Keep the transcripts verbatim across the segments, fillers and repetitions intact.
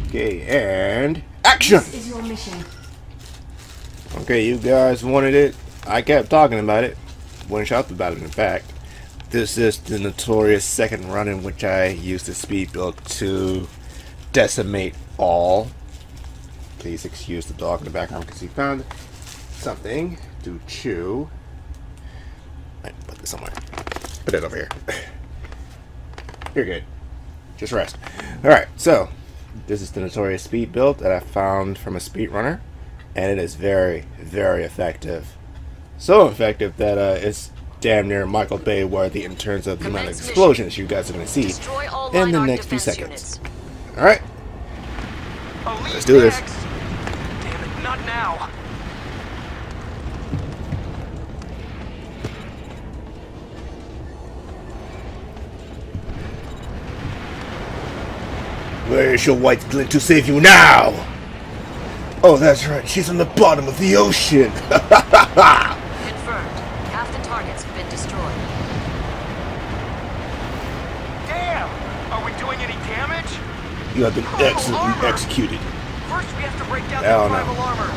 Okay, and action! This is your mission. Okay, you guys wanted it. I kept talking about it. One shot about it, in fact. This is the notorious second run in which I used the speed build to decimate all. Please excuse the dog in the background because he found something to chew. I put this somewhere. Put it over here. You're good. Just rest. Alright, so this is the notorious speed build that I found from a speedrunner, and it is very, very effective. So effective that uh, it's damn near Michael Bay worthy in terms of the amount of explosions you guys are going to see in the next few seconds. Alright, let's do this. Damn it, not now. Where is your white glint to save you now? Oh, that's right. She's on the bottom of the ocean. Confirmed. Half the targets have been destroyed. Damn! Are we doing any damage? You have been Oh, excellently armor. executed. First, we have to break down Hell the no. primal armor.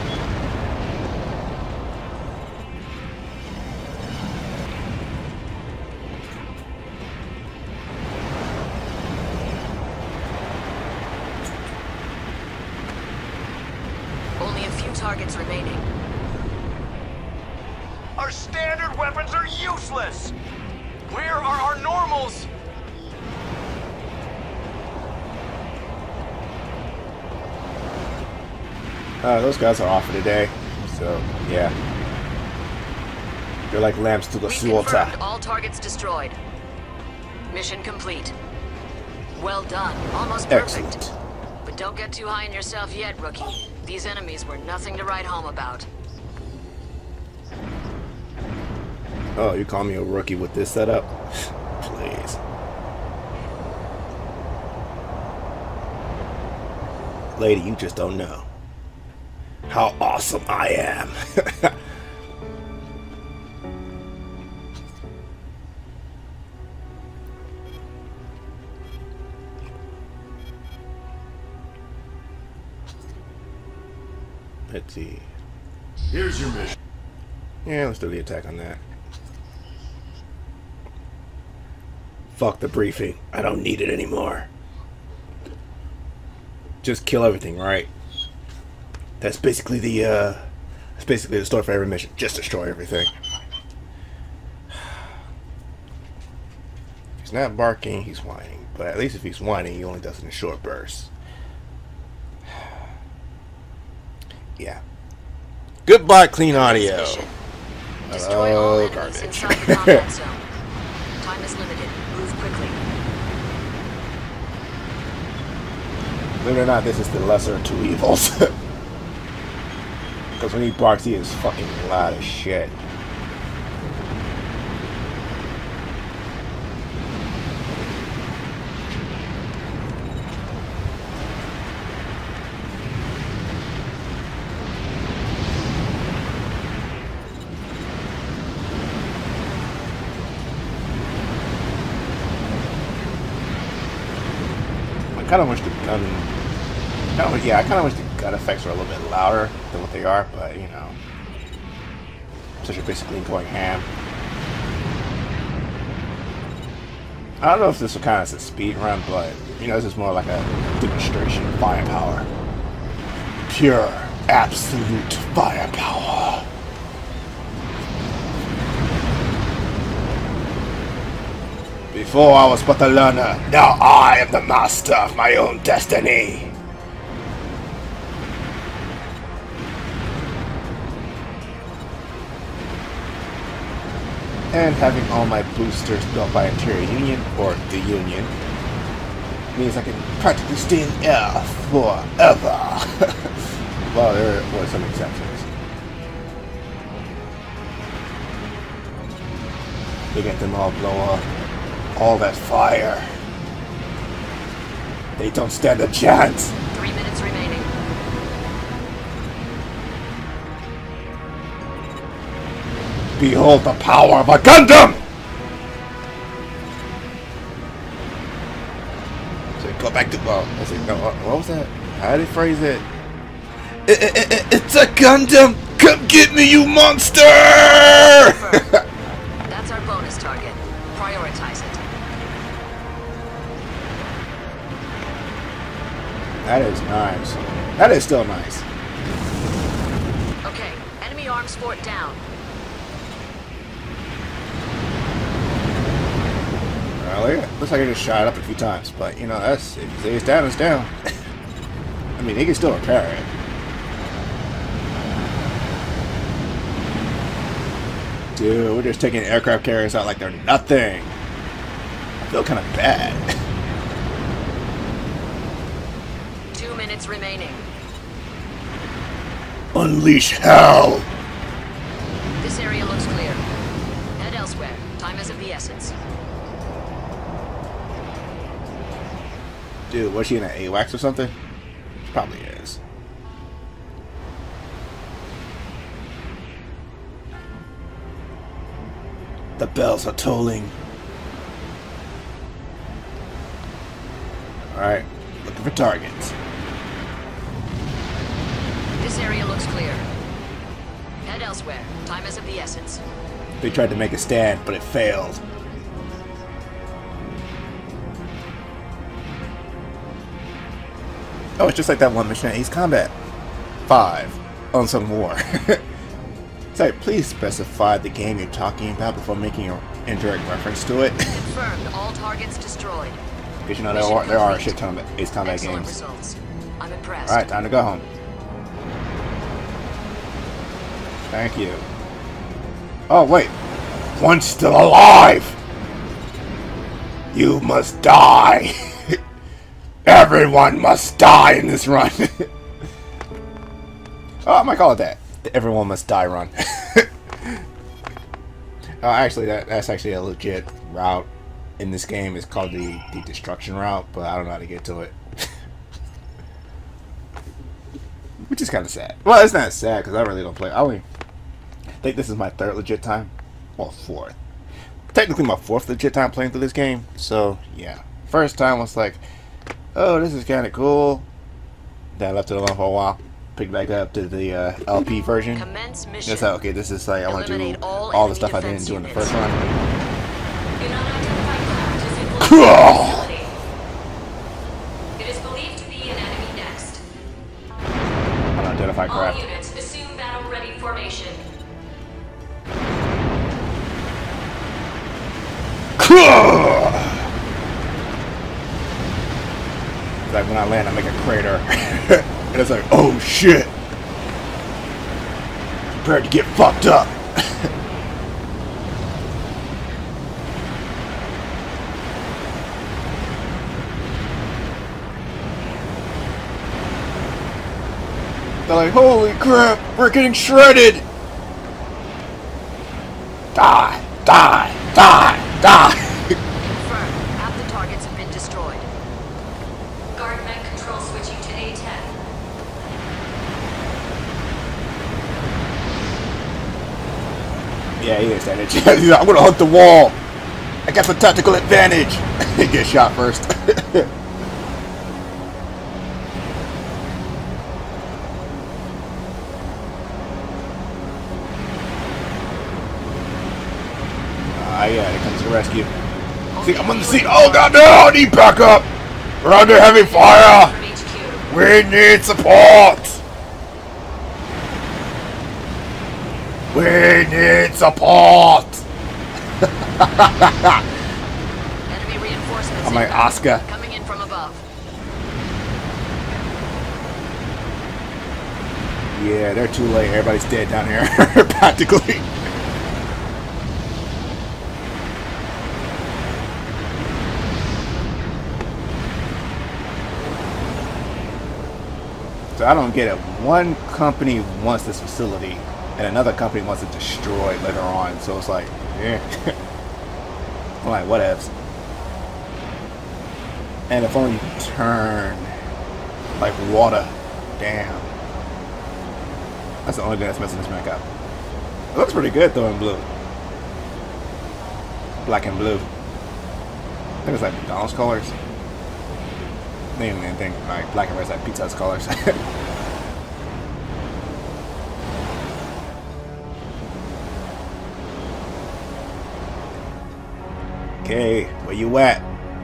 Only a few targets remaining. Our standard weapons are useless. Where are our normals? Uh, those guys are off for today, so yeah. They're like lambs to the We slaughter. confirmed all targets destroyed. Mission complete. Well done. Almost perfect. Excellent. But don't get too high on yourself yet, rookie. These enemies were nothing to write home about. Oh, you call me a rookie with this setup? Please. Lady, you just don't know how awesome I am. Let's see. Here's your mission. Yeah, let's do the attack on that. Fuck the briefing. I don't need it anymore. Just kill everything, right? That's basically the uh that's basically the story for every mission. Just destroy everything. He's not barking, he's whining. But at least if he's whining, he only does it in short bursts. Yeah. Goodbye, clean audio. Mission. Destroy all Oh, enemies garbage. inside the combat zone. Time is limited. Move quickly. Believe it or not, this is the lesser of two evils. Because when he barks, he is fucking loud as shit. I kind of wish the gun, kind of, yeah, I kind of wish the gun effects were a little bit louder than what they are, but you know, since you're basically going ham. I don't know if this will count as a speed run, but you know, this is more like a demonstration of firepower, pure, absolute firepower. Before I was but a learner, now I am the master of my own destiny. And having all my boosters built by Interior Union, or the Union, means I can practically stay in air forever. Well, there were some exceptions. Look at them all blow up. All that fire. They don't stand a chance. Three minutes remaining. Behold the power of a Gundam! So Wait, go back to. Oh, I said, no, what, what was that? How did he phrase it? It, it, it? It's a Gundam! Come get me, you monster! That's our bonus target. Prioritize it. That is nice. That is still nice. Okay, enemy arms fort down. Well, yeah, looks like I just shot it up a few times, but you know, that's if you say it's down, it's down. I mean, they can still repair it. Dude, we're just taking aircraft carriers out like they're nothing. I feel kind of bad. Two minutes remaining. Unleash hell! This area looks clear. Head elsewhere. Time is of the essence. Dude, was she in an AWACS or something? Probably is. The bells are tolling. Alright, looking for targets. This area looks clear. Head elsewhere. Time is of the essence. They tried to make a stand, but it failed. Oh, it's just like that one mission at Ace Combat five, Unsung War. Sorry, please specify the game you're talking about before making an indirect reference to it. Confirmed. All targets destroyed. Because you know there are, there are a shit ton of Ace Combat Excellent games. results. I'm impressed. Alright, time to go home. Thank you. Oh, wait. One's still alive! You must die! Everyone must die in this run! Oh, I might call it that. The Everyone Must Die run. Oh, actually, that, that's actually a legit route in this game. It's called the, the Destruction route, but I don't know how to get to it. Which is kind of sad. Well, it's not sad, because I really don't play. I only think this is my third legit time. Well, fourth. Technically my fourth legit time playing through this game. So, yeah. First time was like, oh, this is kind of cool. Then I left it alone for a while. Picked back up to the uh, L P version. Commence mission. Just like, okay, this is like, I want to do Eliminate all all the enemy stuff I didn't defense do in the units. first run. An unidentified craft is infiltrating the facility. It is believed to be an enemy next. Unidentified All craft. units assume battle-ready formation. Like when I land, I make a crater. And it's like, oh shit! Prepared to get fucked up! They're like, holy crap! We're getting shredded! Die! Die! Die! Die! Confirmed. Half the targets have been destroyed. Guard mech control switching to A ten. Yeah, he is that itch. He's like, I'm gonna hunt the wall. I got the tactical advantage. He gets shot first. Ah, yeah, here comes the rescue. See, I'm on the seat. Oh god, no! I need backup. We're under heavy fire. From H Q. We need support. We need support. Enemy reinforcements. I'm like inbound. Oscar. Coming in from above. Yeah, they're too late. Everybody's dead down here, practically. So I don't get it. One company wants this facility, and another company wants it destroyed later on. So it's like, yeah. I'm like, whatevs. And if only you turn like water, damn. That's the only thing that's messing this mech up. It looks pretty good though in blue. Black and blue. I think it's like McDonald's colors. Name anything like black and red like Pizza Hut's colors. Okay, where you at?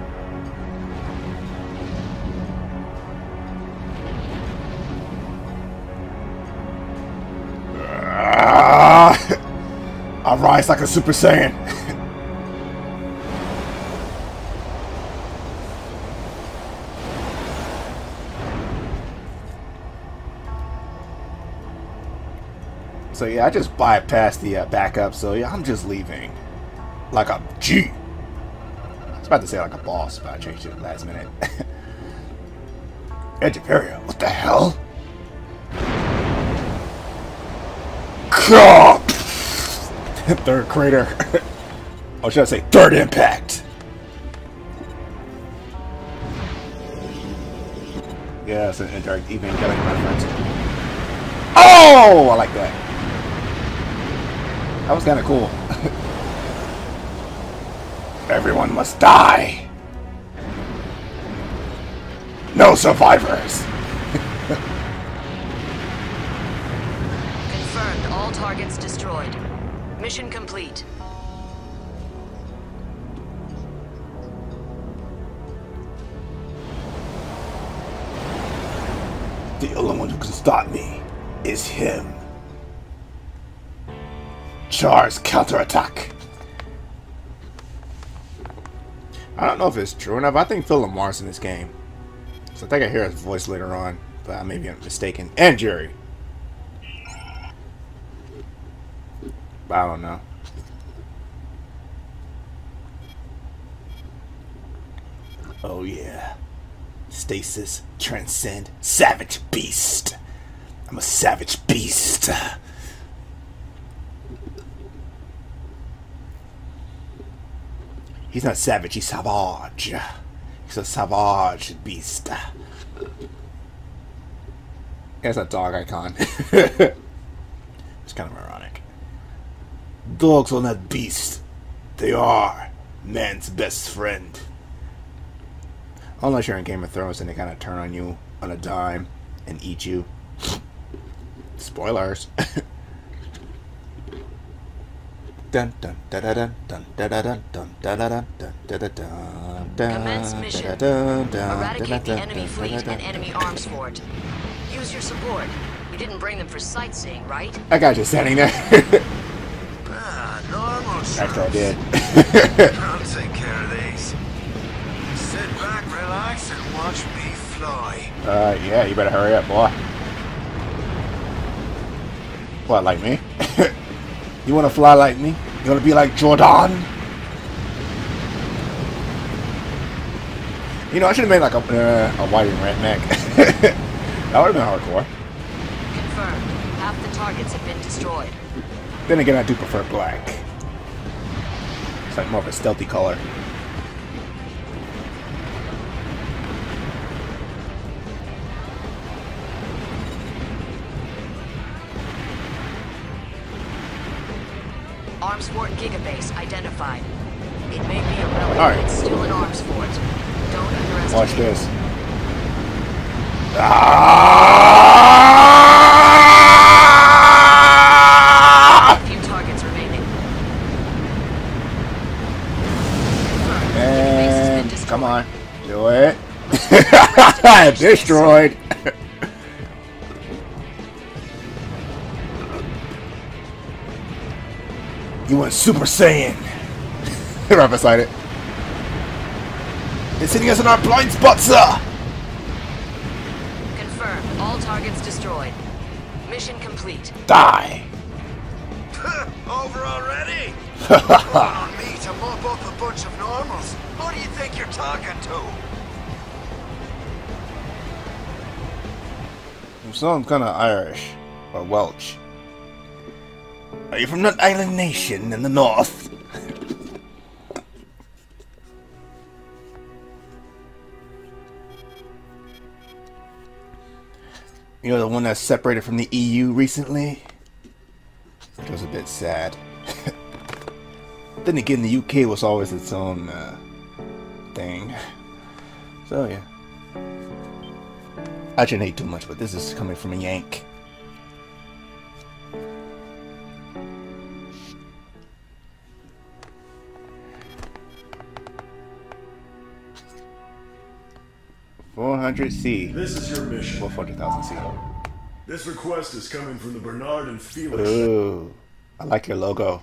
I rise like a Super Saiyan. So yeah, I just bypassed the uh, backup. So yeah, I'm just leaving like a G. I was about to say like a boss, but I changed it last minute. Edge of area. What the hell? Third crater. Or should I say third impact? Yeah, it's an indirect Evangelion reference. Oh, I like that. That was kind of cool. Everyone must die. No survivors. Confirmed. All targets destroyed. Mission complete. The only one who can stop me is him. Char's counterattack. I don't know if it's true enough. I think Phil Lamar's in this game. So I think I hear his voice later on, but I may be mistaken. And Jerry. But I don't know. Oh yeah. Stasis, transcend, savage beast. I'm a savage beast. He's not savage, he's savage. He's a savage beast. That's a dog icon. It's kind of ironic. Dogs are not beasts. They are man's best friend. Unless you're in Game of Thrones and they kind of turn on you on a dime and eat you. Spoilers. Dun dun da da dun dun da da dun dun da da dun dun da da dun dun. Commence mission. Eradicate the enemy fleet and enemy arms fort. Use your support. You didn't bring them for sightseeing, right? I got you standing there. Ah, normal Actually, I did. I'll take care of these. Sit back, relax, and watch me fly. Uh, yeah, you better hurry up, boy. What, like me? You want to fly like me? You want to be like Jordan? You know, I should have made like a, uh, a white and red mech. That would have been hardcore. Confirmed. Half the targets have been destroyed. Then again, I do prefer black. It's like more of a stealthy color. Arms fort gigabase identified. It may be a relic, All right. but it's still an arms fort. Don't underestimate. Watch this. Ah! A few targets remaining. Confirmed. The base has been And destroyed. come on, do it. Destroyed. You went Super Saiyan. Right beside it. It's hitting us in our blind spot, sir. Confirmed. All targets destroyed. Mission complete. Die. Over already? On me to mop up a bunch of normals. Who do you think you're talking to? You sound kind of Irish or Welsh. Are you from that island nation in the north? You know, the one that's separated from the E U recently? It was a bit sad. Then again, the U K was always its own uh, thing. So, yeah. I shouldn't hate too much, but this is coming from a Yank. four hundred C. This is your mission. Well, four hundred thousand C. This request is coming from the Bernard and Felix. Ooh, I like your logo.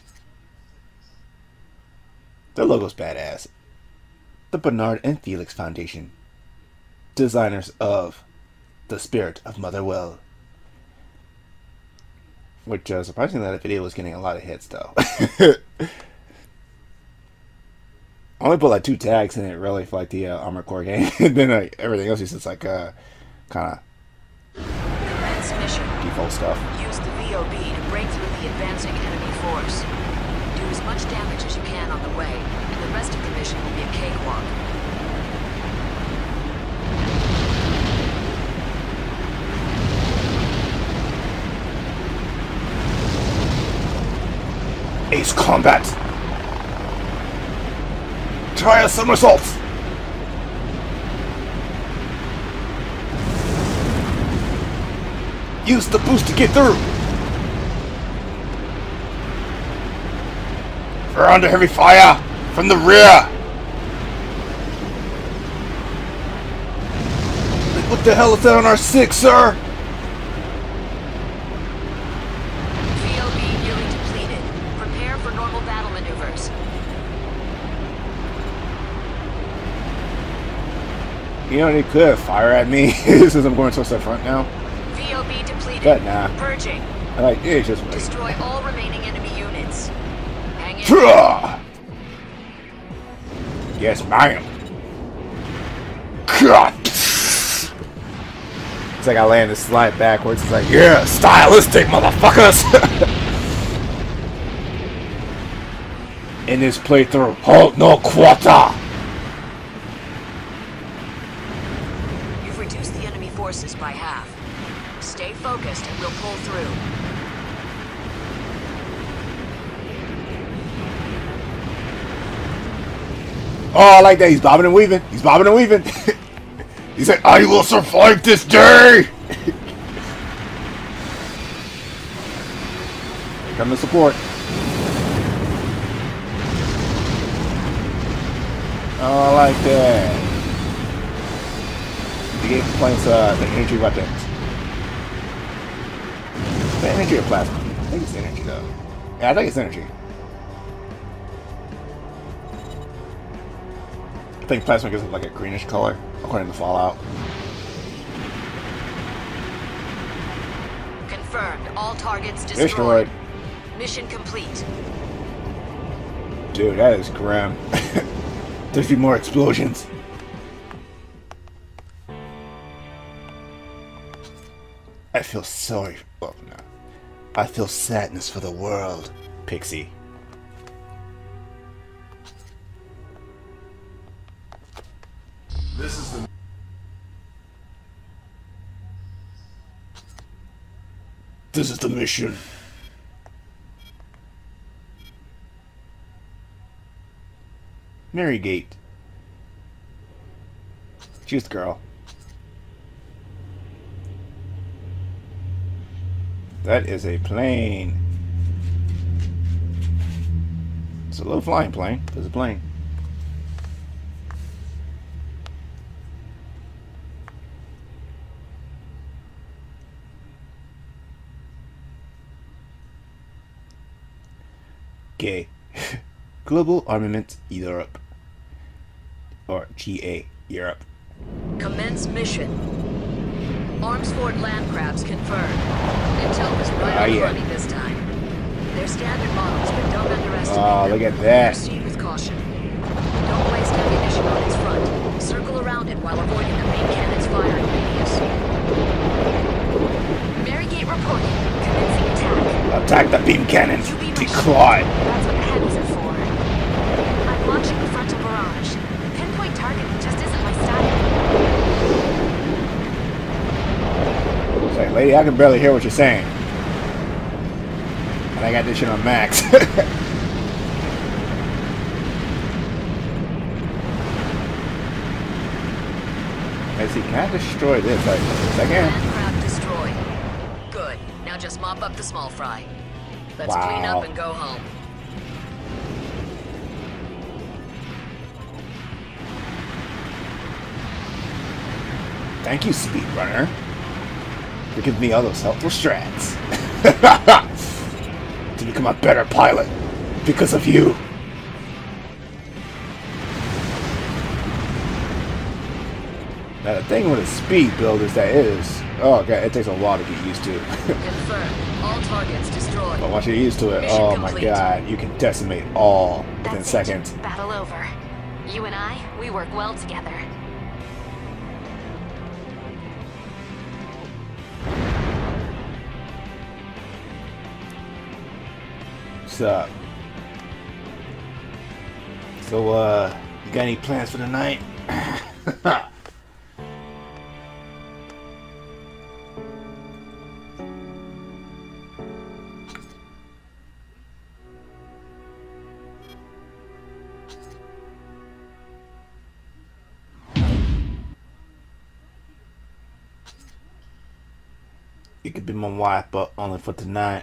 The logo's badass. The Bernard and Felix Foundation. Designers of The Spirit of Motherwell. Which, uh, surprisingly, that video was getting a lot of hits, though. I only put like two tags in it, really, for like the uh, Armored Core game. And then like, everything else is just like, uh, kind of default stuff. Use the V O B to break through the advancing enemy force. Do as much damage as you can on the way. The rest of the mission will be a cakewalk. Ace combat! Try a somersault! Use the boost to get through! We're under heavy fire from the rear! What the hell is that on our six, sir? V O B nearly depleted. Prepare for normal battle maneuvers. You know, they could fire at me since I'm going towards the front now. V O B depleted. But nah. Purging. I like, yeah, just wait. Destroy all remaining enemy units. Hang in. Yes, ma'am. God. It's like I land this slide backwards. It's like, yeah, stylistic, motherfuckers. In this playthrough, hold no quarter. You've reduced the enemy forces by half. Stay focused and we'll pull through. Oh, I like that. He's bobbing and weaving. He's bobbing and weaving. He said, I will survive this day. Come to support. Oh, I like that. The game complains uh, the energy weapons. The energy or plasma? I think it's energy though. Yeah, I think it's energy. I think plasma gives it like a greenish color, according to Fallout. Confirmed. All targets destroyed. Destroyed. Mission complete. Dude, that is grim. There's be more explosions. I feel sorry. Well, no. I feel sadness for the world, Pixie. This is the... This is the mission. Marygate. She's the girl. That is a plane. It's a low flying plane. There's a plane. Okay. Global Armament Europe. Or G A Europe. Commence mission. Armsford land crabs confirmed. Intel was right Ah, on yeah. running this time. They're standard models, but don't underestimate Oh, them. look at that. Proceed with caution. Don't waste ammunition on its front. Circle around it while avoiding the main cannon's firing radius. Marygate reporting. Commencing attack. Attack the beam cannons. You be my Decline. shield. That's what the heavies are for. I'm launching the frontal barrage. Pinpoint targeting just isn't my style. It's like, lady, I can barely hear what you're saying. And I got this shit on max. Let's see, can I destroy this? Like, yes, I can. Landcraft destroyed. Good. Now just mop up the small fry. Let's Wow. clean up and go home. Thank you, speedrunner, for giving me all those helpful strats. To become a better pilot because of you. Now the thing with a speed build is that it is, oh god, it takes a while to get used to. Confirm. All targets destroyed. But once you're used to it, Mission oh my complete. god, you can decimate all within That's seconds. it. Battle over. You and I, we work well together. What's up? So, uh, you got any plans for the night? You could be my wife, but only for tonight.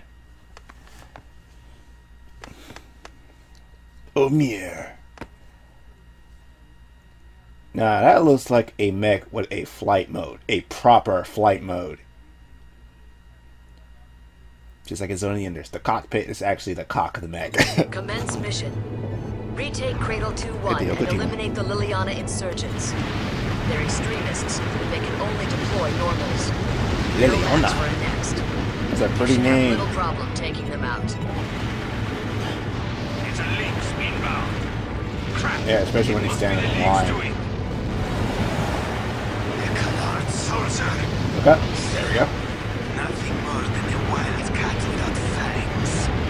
Omir. Now that looks like a mech with a flight mode, a proper flight mode. Just like it's only in this. The cockpit is actually the cock of the mech. Commence mission. Retake Cradle two one deal, and good deal. eliminate the Liliana insurgents. They're extremists. They can only deploy normals. Liliana. Nomads were next. That's a pretty Should have name. little problem taking them out. It's a lynx inbound. Crap. Yeah, especially when he's standing in line. A colored soldier. Okay, there we go. Nothing more than a wild cat without fangs.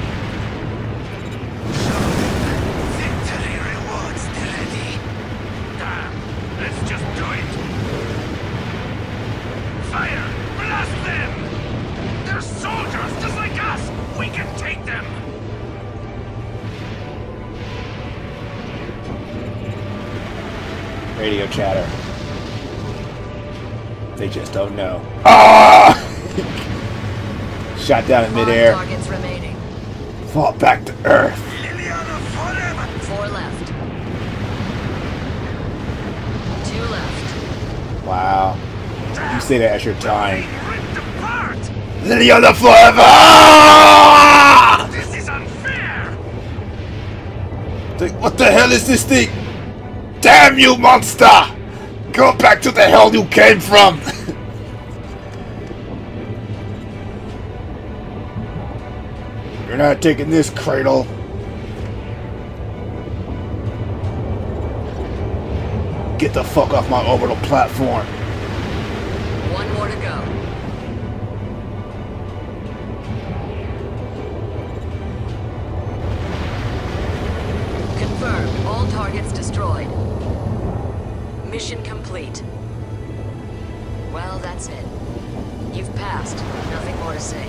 Show them victory rewards the ready. Damn, let's just do it. Fire! Blast them! They're soldiers just like us! We can take them! Radio chatter. They just don't know. Ah! Shot down in Five midair. targets remaining. Fall back to Earth. Liliana forever! Four left. Two left. Wow. You say that as you're dying. Being ripped apart! Liliana forever! Ah! This is unfair! Think, what the hell is this thing? Damn you, monster! Go back to the hell you came from! You're not taking this, Cradle. Get the fuck off my orbital platform. One more to go. Confirmed. All targets destroyed. Mission complete. Well, that's it. You've passed. Nothing more to say.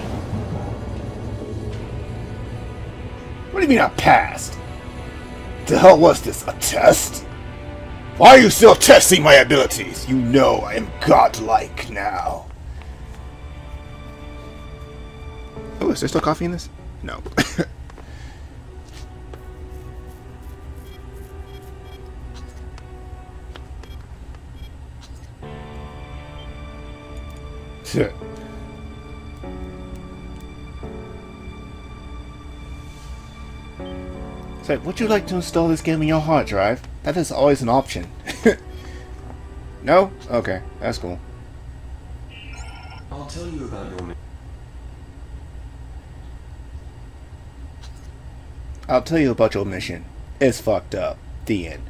What do you mean I passed? The hell was this? A test? Why are you still testing my abilities? You know I am godlike now. Oh, is there still coffee in this? No. Shit. So, would you like to install this game on your hard drive? That is always an option. No? Okay, that's cool. I'll tell you about your. I'll tell you about your mission. It's fucked up. The end.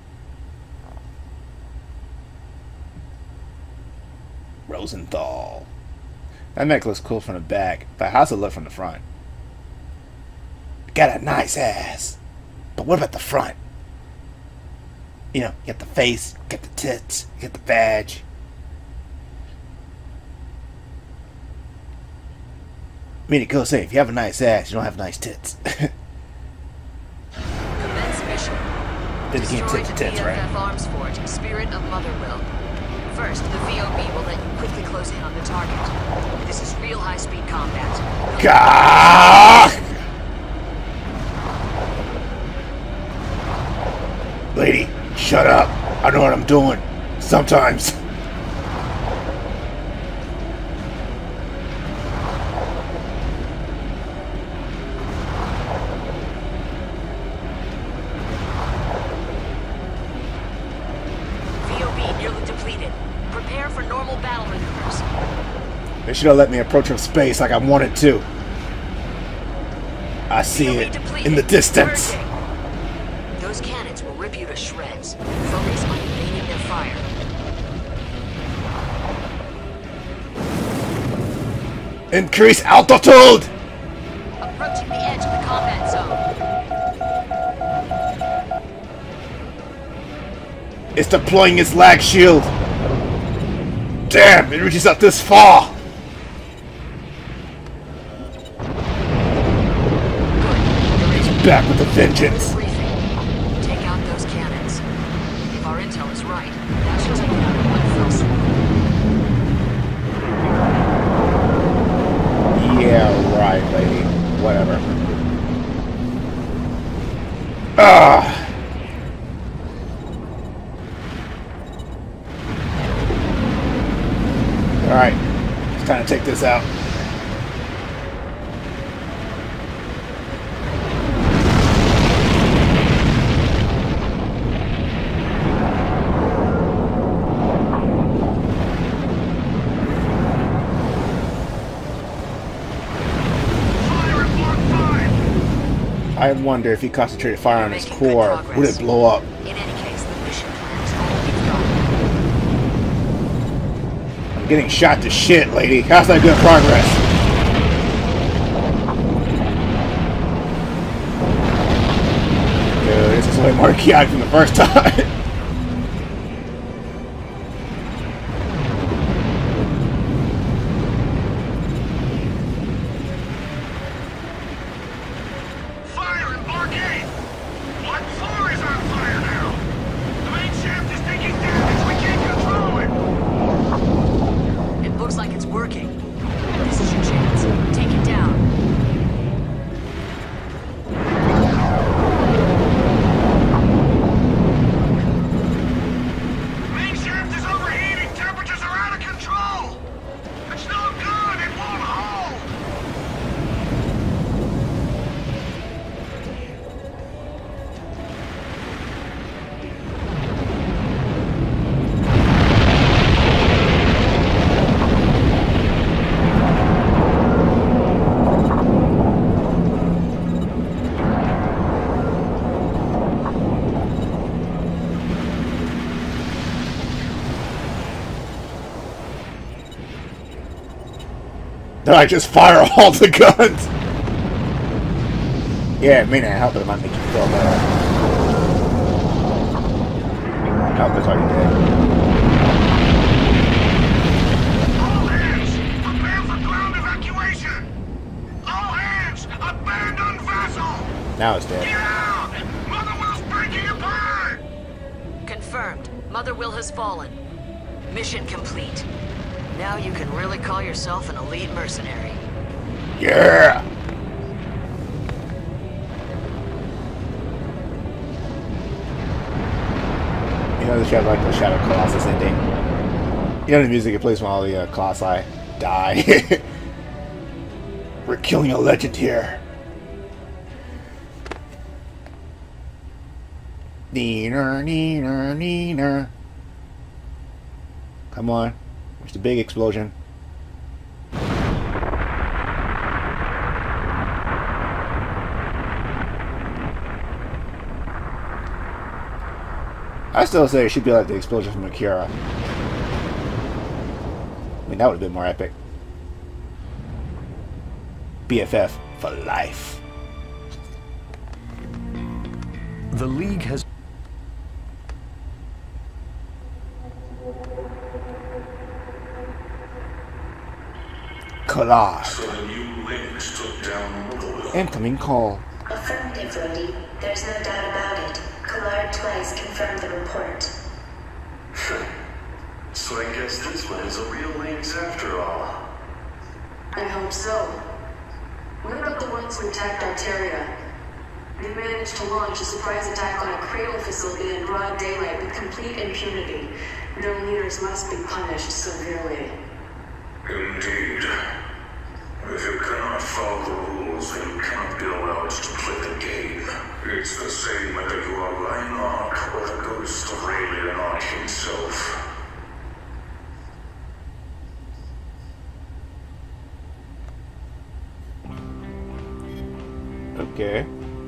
Rosenthal. That mech looks cool from the back, but how's it look from the front? Got a nice ass. But what about the front? You know, you got the face, you got the tits, you got the badge. I mean, it goes say, if you have a nice ass, you don't have nice tits. Commence mission. Then you can't Destroy tip the the tits, B F F right? Arms Fort, Spirit of Motherwell. First, the V O B will let you quickly close in on the target. This is real high-speed combat. Gah! Lady, shut up. I know what I'm doing. Sometimes. They should have let me approach from space like I wanted to. I see it in the distance. Those cannons will rip you to shreds. Focus on evading their fire. Increase altitude! Approaching the edge of the combat zone. It's deploying its lag shield. Damn, it reaches out this far. Back with a vengeance. Take out those cannons. If our intel is right, that should take it out in one fell swoop. Yeah, right, lady. Whatever. Ah. All right, it's time to take this out. I wonder if he concentrated fire on his core, would it blow up? In any case, the mission plan is all we've got. I'm getting shot to shit, lady. How's that good progress? Dude, this is way more chaotic than the first time. Did I just fire all the guns? Yeah, it may not help, but it might make you feel better. Help is already dead. All hands! Prepare for ground evacuation! All hands! Abandon vessel! Now it's dead. Get out! Mother Will's breaking apart! Confirmed. Mother Will has fallen. Mission complete. Now you can really call yourself an elite mercenary. Yeah! You know the shadow, like the Shadow Colossus ending. You know the music it plays when all the uh, Colossi die. We're killing a legend here. Neener, neener, neener. Come on. Where's the big explosion? I still say it should be like the explosion from Akira. I mean, that would have been more epic. B F F for life. The League has... Collage. So the new links took down Motherwell. Incoming call. Affirmative, Lady. There's no doubt about it. Collard twice confirmed the report. So So I guess this one is a real lynx after all. I hope so. What about the ones who attacked Arteria? They managed to launch a surprise attack on a cradle facility in broad daylight with complete impunity. Their leaders must be punished severely. Indeed. If you cannot follow the rules, then you cannot be allowed to play the game. It's the same whether you are Reinhardt or the ghost of Ray Leonard himself. Okay.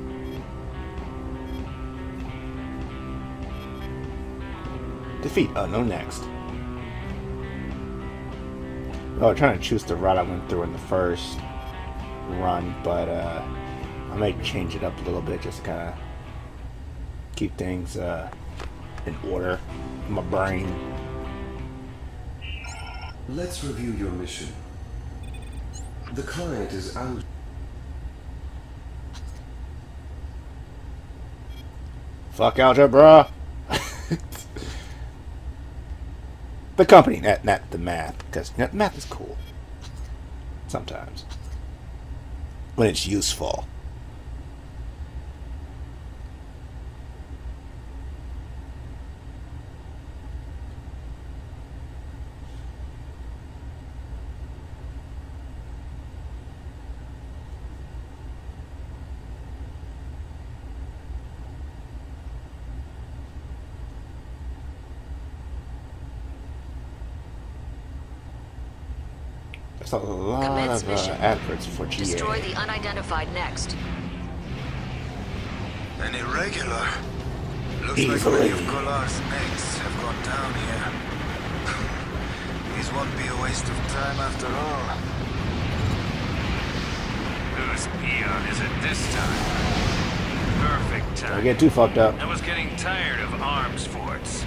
Defeat unknown next. Oh, I'm trying to choose the route I went through in the first run, but uh, I might change it up a little bit just to kind of keep things uh, in order in my brain. Let's review your mission. The client is out. Fuck algebra. The company, not not the math, because you know, math is cool sometimes when it's useful. There's a lot Commence of uh, mission. adverts for G A. Destroy the unidentified next. An irregular. Looks Easily. like many of Collar's mates have gone down here. These won't be a waste of time after all. Whose peon is it this time? Perfect time. Don't get too fucked up. I was getting tired of arms forts.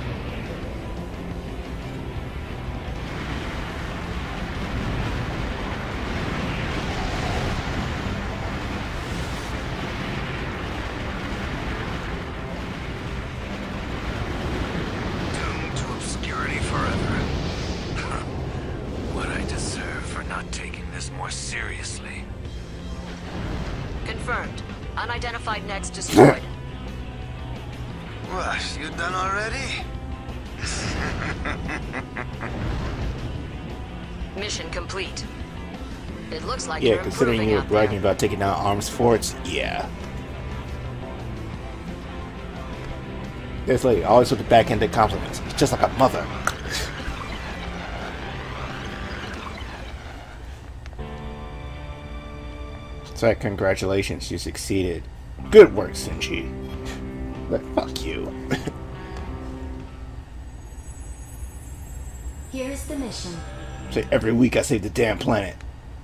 Doomed to obscurity forever. What I deserve for not taking this more seriously. Confirmed. Unidentified next destroyed. What, you done already? Mission complete. It looks like Yeah, you're considering improving you were out bragging there. about taking down arms forts, yeah. This lady always with the backhanded compliments. It's just like a mother. So congratulations, you succeeded. Good work, Sinchi. But fuck you. Here's the mission. Say every week I save the damn planet.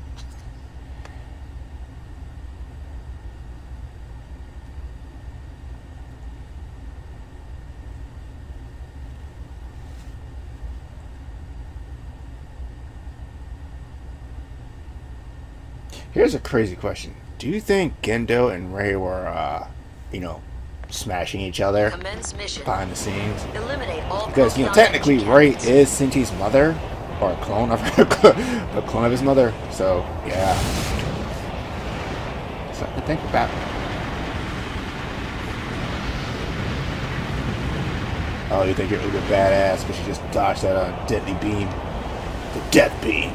Here's a crazy question. Do you think Gendo and Ray were, uh, you know, smashing each other Commence mission. behind the scenes? Eliminate all Because, you know, proton technically energy Ray cannons. is Sinchi's mother, or a clone of her, a clone of his mother. So, yeah. Something to think about. Oh, you think you're uber badass because you just dodged that uh, deadly beam. The death beam.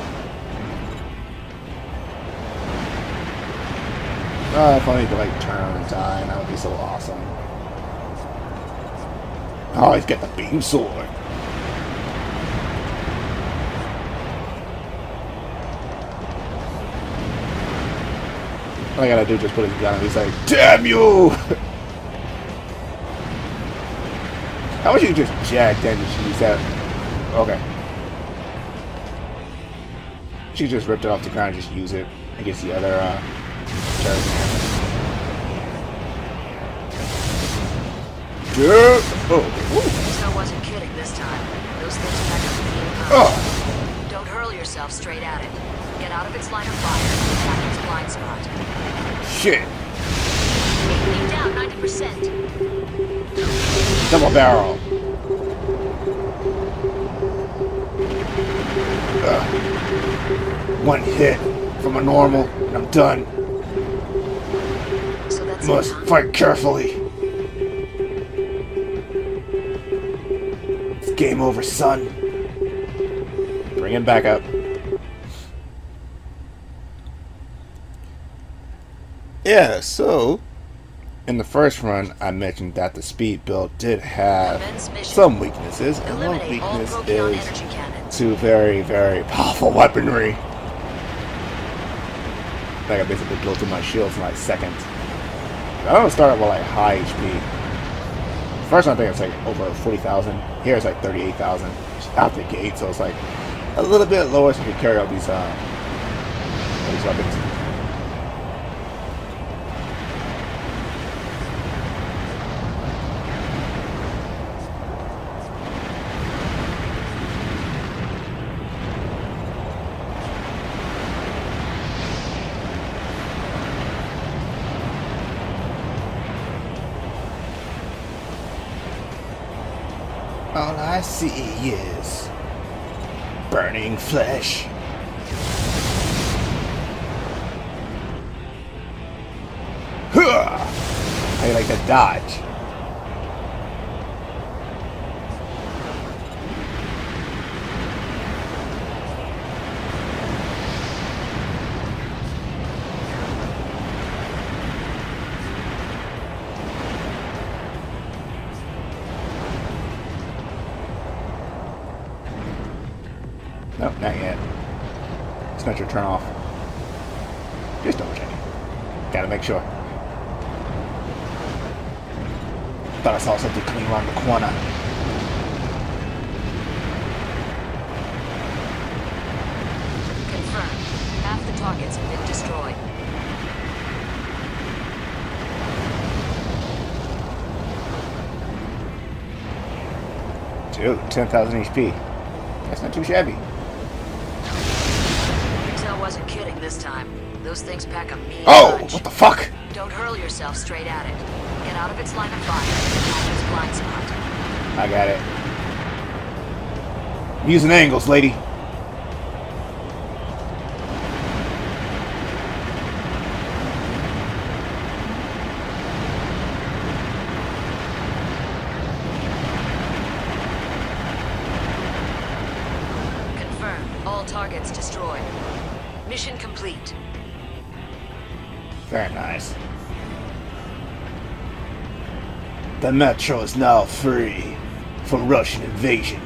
Oh, if only you could like turn on in time, that would be so awesome. Oh, he's got the beam sword. All I gotta do is just put his gun and he's like, damn you! How would you just jack that and just use that? Okay. She just ripped it off the ground and just use it against the other, uh, turret. Yeah. Oh. So wasn't kidding this time. Those things back up the beam. Oh. Don't hurl yourself straight at it. Get out of its line of fire and attack its blind spot. Shit. Beam down ninety percent. Double barrel. Uh, one hit from a normal, and I'm done. So that's Must it, huh? fight carefully. It's game over, son. Bring him back up. Yeah, so in the first run, I mentioned that the speed build did have some weaknesses, and one weakness is two very, very powerful weaponry. Like I basically blow through my shields in like seconds. I don't start with like high H P. First one I think it's like over forty thousand. Here it's like thirty-eight thousand out the gate, so it's like a little bit lower so you can carry out these uh, these weapons. All I see is burning flesh. Huh! How you like that dodge? Nope, not yet. It's not your turn off. Just double check. Gotta make sure. Thought I saw something coming around the corner. Confirmed. Half the targets have been destroyed. Dude, ten thousand H P. That's not too shabby. Intel wasn't kidding this time. Those things pack a mean Oh, punch. what the fuck? Don't hurl yourself straight at it. Get out of its line of fire. Find its blind spot. I got it. I'm using angles, lady. All targets destroyed. Mission complete. Very nice. The metro is now free from Russian invasion.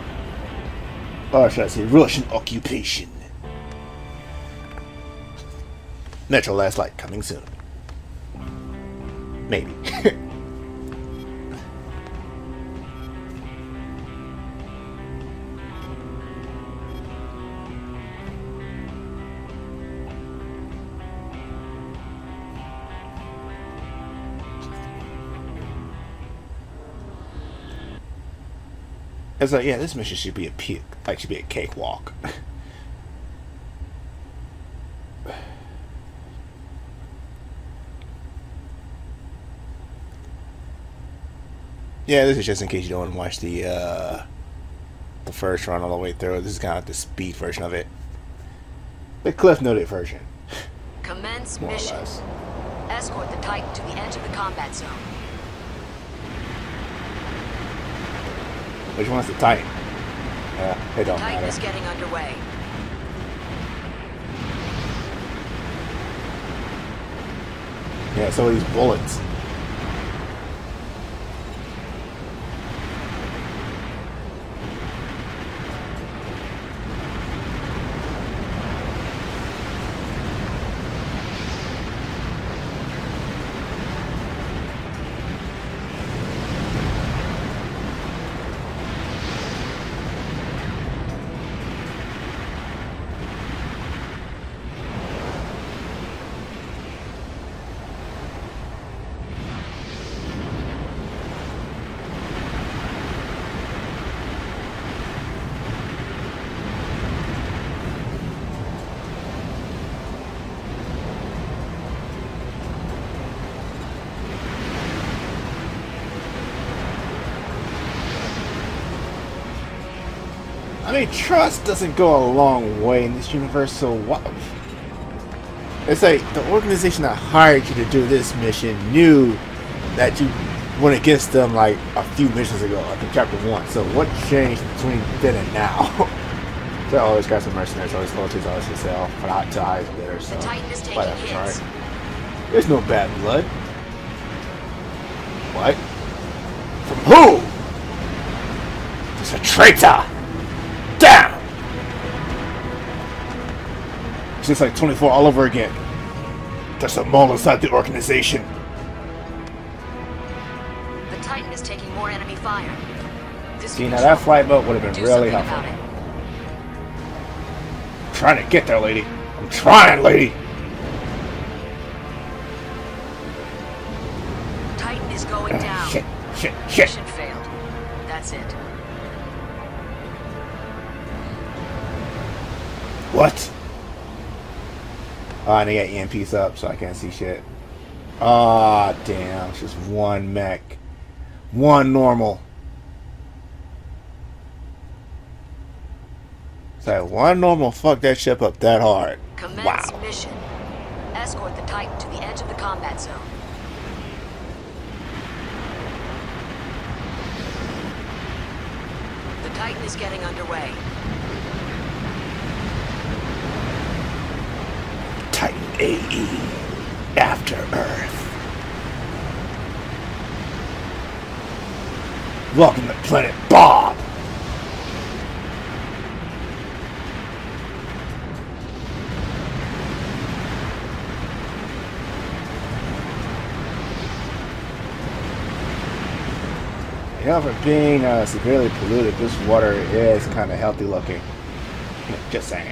Or should I say Russian occupation. Metro Last Light coming soon. Maybe. It's like, yeah, this mission should be a peak, like should be a cakewalk. Yeah, this is just in case you don't want to watch the uh, the first run all the way through. This is kind of the speed version of it, the Cliff Noted version. Commence More mission. or less. Escort the Titan to the edge of the combat zone. Which one's the Titan? Yeah, it don't Titan matter. is getting underway. Yeah, so are these bullets. I mean, trust doesn't go a long way in this universe, so what? It's like the organization that hired you to do this mission knew that you went against them like a few missions ago, like in chapter one. So what changed between then and now? So always got some mercenaries, always loyalties, always to sell, for hot ties, bitter, so The Titan is taking whatever, hits. right? There's no bad blood. What? From who? It's a traitor! Damn! It's just like twenty-four all over again. There's a mole inside the organization. The Titan is taking more enemy fire. This See, now that flight boat would have been do really something helpful. about it. I'm trying to get there, lady. I'm trying, lady. Titan is going down. Shit, shit, shit. Mission failed. That's it. What? Oh, and they got E M Ps up, so I can't see shit. Ah, oh, damn. It's just one mech. One normal. It's like one normal fuck that ship up that hard. Commence Wow. mission. Escort the Titan to the edge of the combat zone. The Titan is getting underway. Titan A E. After Earth. Welcome to Planet Bob. You know, for being uh, severely polluted, this water is kind of healthy looking. Just saying.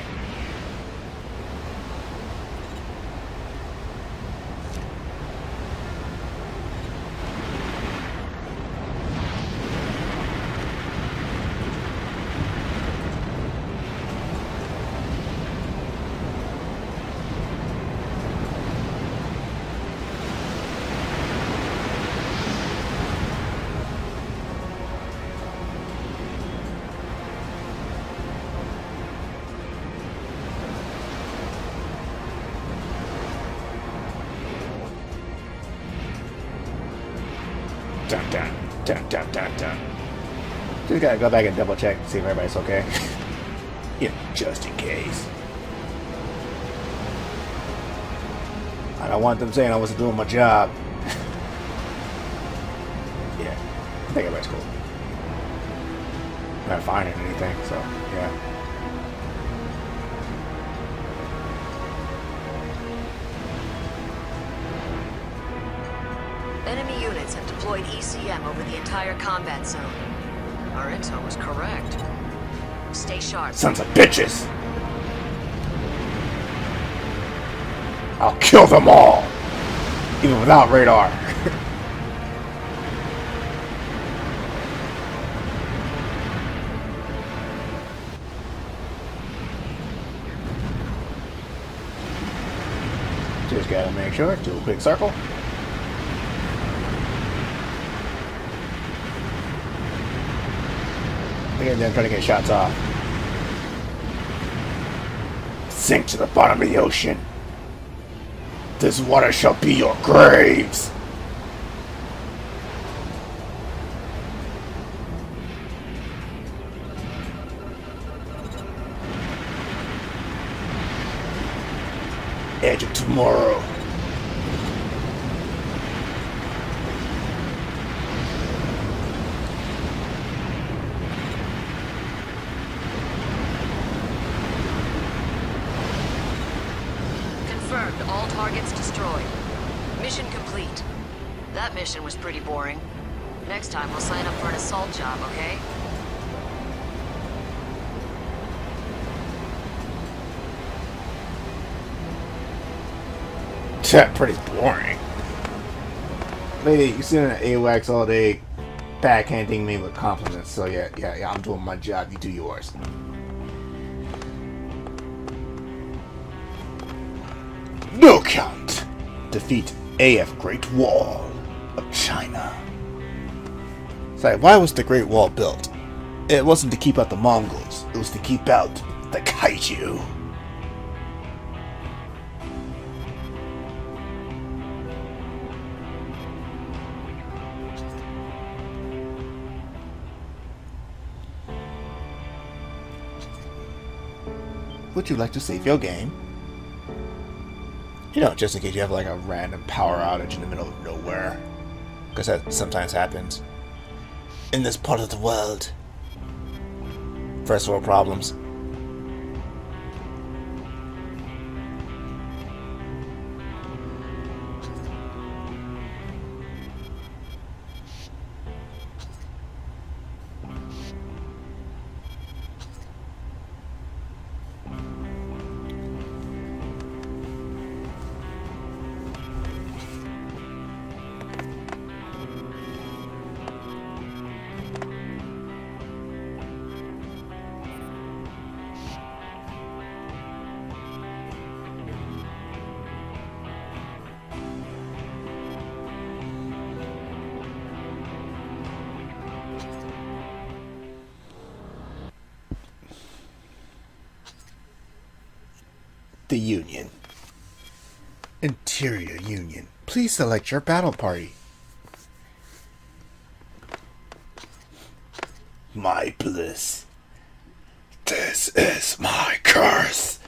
Dun, dun, dun, dun, dun, dun. Just gotta go back and double check, see if everybody's okay. Yeah, just in case. I don't want them saying I wasn't doing my job. Yeah, I think everybody's cool. Not finding anything, so yeah. Enemy units have deployed E C M over the entire combat zone. Our intel was correct. Stay sharp. Sons of bitches! I'll kill them all! Even without radar. Just gotta make sure, do a quick circle. Look at them trying to get shots off. Sink to the bottom of the ocean. This water shall be your graves. Edge of tomorrow. Confirmed, all targets destroyed. Mission complete. That mission was pretty boring. Next time we'll sign up for an assault job, okay? Chat pretty boring. Lady, you sitting at A WACS all day backhanding me with compliments. So yeah, yeah, yeah, I'm doing my job, you do yours. No count. Defeat A F Great Wall of China. It's like, why was the Great Wall built? It wasn't to keep out the Mongols. It was to keep out the kaiju. Would you like to save your game? You know, just in case you have like a random power outage in the middle of nowhere. Because that sometimes happens. In this part of the world. First world problems. The Union. Interior Union. Please select your battle party. My bliss. This is my curse.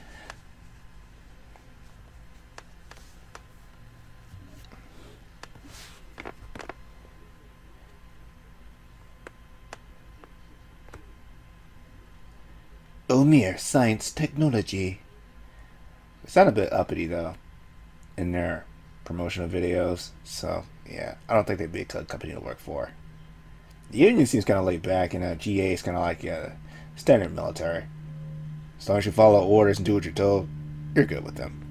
Omir Science Technology. They sound a bit uppity though in their promotional videos, so yeah, I don't think they'd be a good company to work for. The Union seems kind of laid back, and uh, G A is kind of like uh, standard military. As long as you follow orders and do what you're told, you're good with them.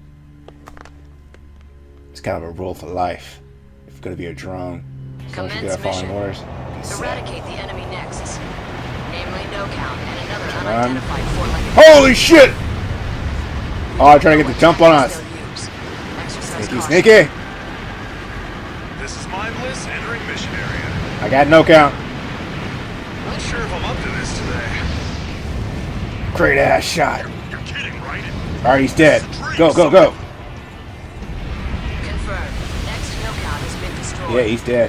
It's kind of a rule for life. If you're going to be a drone, as long as you're good at following orders, be set. Eradicate the enemy next. Namely, no count and another unidentified four-legged. Holy shit! Oh, trying to get the jump on us. Sneaky, sneaky. This is my bliss entering mission area. I got no count. Not sure if I'm up to this today. Great ass shot. You're, you're kidding, right? Alright, he's dead. Go, go, go. Confirmed. Next no count has been destroyed. Yeah, he's dead.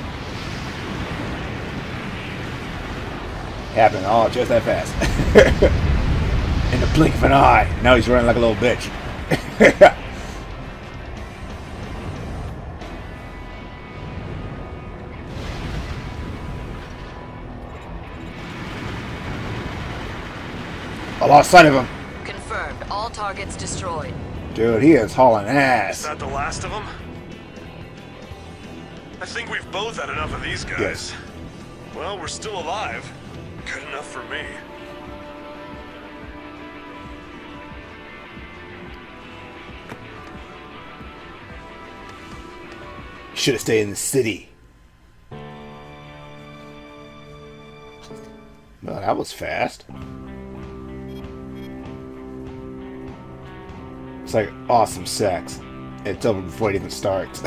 Happened all just that fast. In the blink of an eye. Now he's running like a little bitch. I lost sight of him. Confirmed. All targets destroyed. Dude, he is hauling ass. Is that the last of them? I think we've both had enough of these guys. Yes. Well, we're still alive. Good enough for me. Should have stayed in the city. Well, that was fast. It's like awesome sex. It's over before it even starts.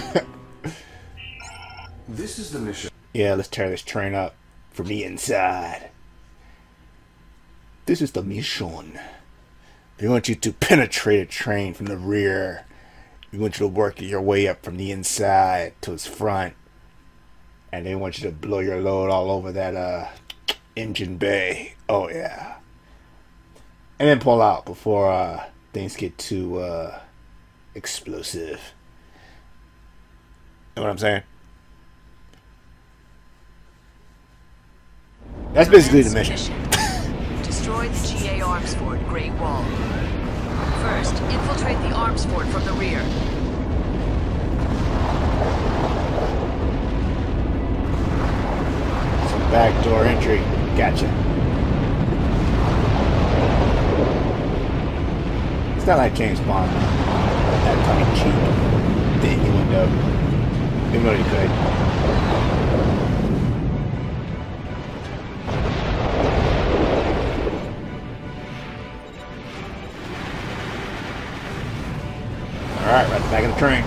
This is the mission. Yeah, let's tear this train up from the inside. This is the mission. We want you to penetrate a train from the rear. We want you to work your way up from the inside to its front. And they want you to blow your load all over that uh, engine bay. Oh, yeah. And then pull out before uh, things get too uh, explosive. You know what I'm saying? That's basically the mission. Destroy the G A arms fort, Great Wall. First, infiltrate the arms fort from the rear. Some backdoor entry. Gotcha. It's not like James Bond. That tongue-in-cheek thing you window. Even though you could. Alright, right back in the train.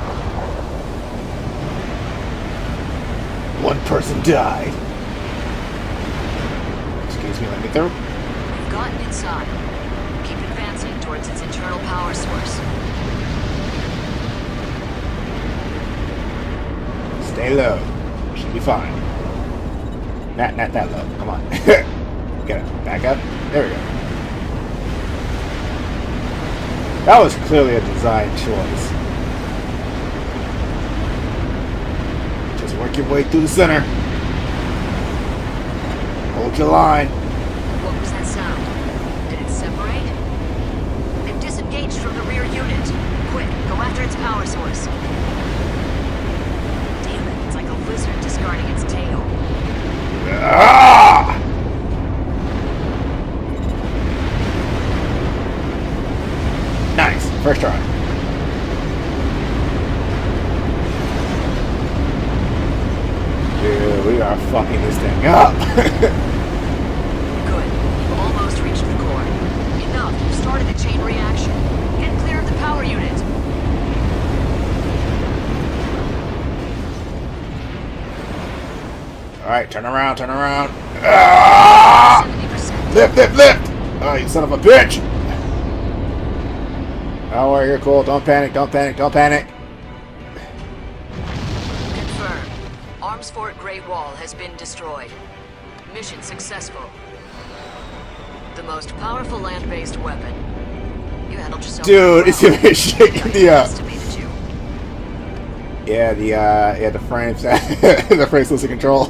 One person died. Excuse me through? We've gotten inside. Keep advancing towards its internal power source. Stay low. Should be fine. Not, not that low. Come on. Get it. Back up. There we go. That was clearly a design choice. Just work your way through the center. Hold your line. What was that sound? Did it separate? They've disengaged from the rear unit. Quick, go after its power source. Damn it, it's like a lizard discarding its tail. Ah! Nice. First try. Dude, we are fucking this thing up. Good. You've almost reached the core. Enough. You've started the chain reaction. Get clear of the power unit. Alright, turn around, turn around. Ah! Lift, lift, lift! Oh, you son of a bitch! Don't worry, you're cool. Don't panic, don't panic, don't panic. Confirmed. Arms Fort Great Wall has been destroyed. Mission successful. The most powerful land-based weapon. You handled yourself. Dude, well. it's even shaking the up. To be the two. Yeah, the uh, yeah, the frames, the frames losing control.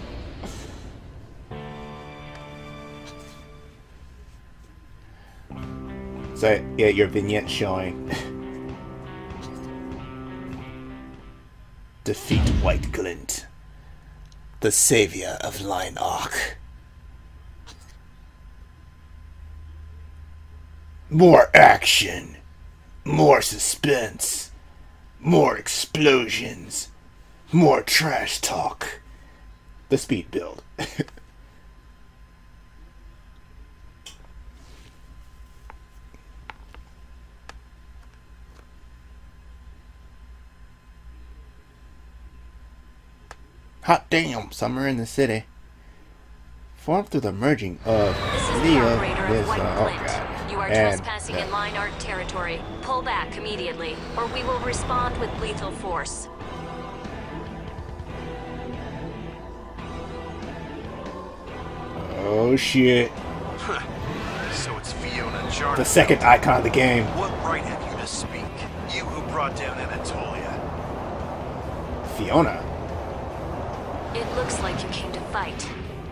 So yeah, your vignette showing. Defeat White Glint, the savior of Line Arc. More action, more suspense, more explosions, more trash talk. The speed build. Hot damn, summer in the city. Formed through the merging of This is the Leo operator with of White uh, oh Glint. god. You are and, trespassing uh, in Line Arc territory. Pull back immediately, or we will respond with lethal force. Oh shit. So it's Fiona Jarnum. The second icon of the game. What right have you to speak? You who brought down Anatolia. Fiona. It looks like you came to fight.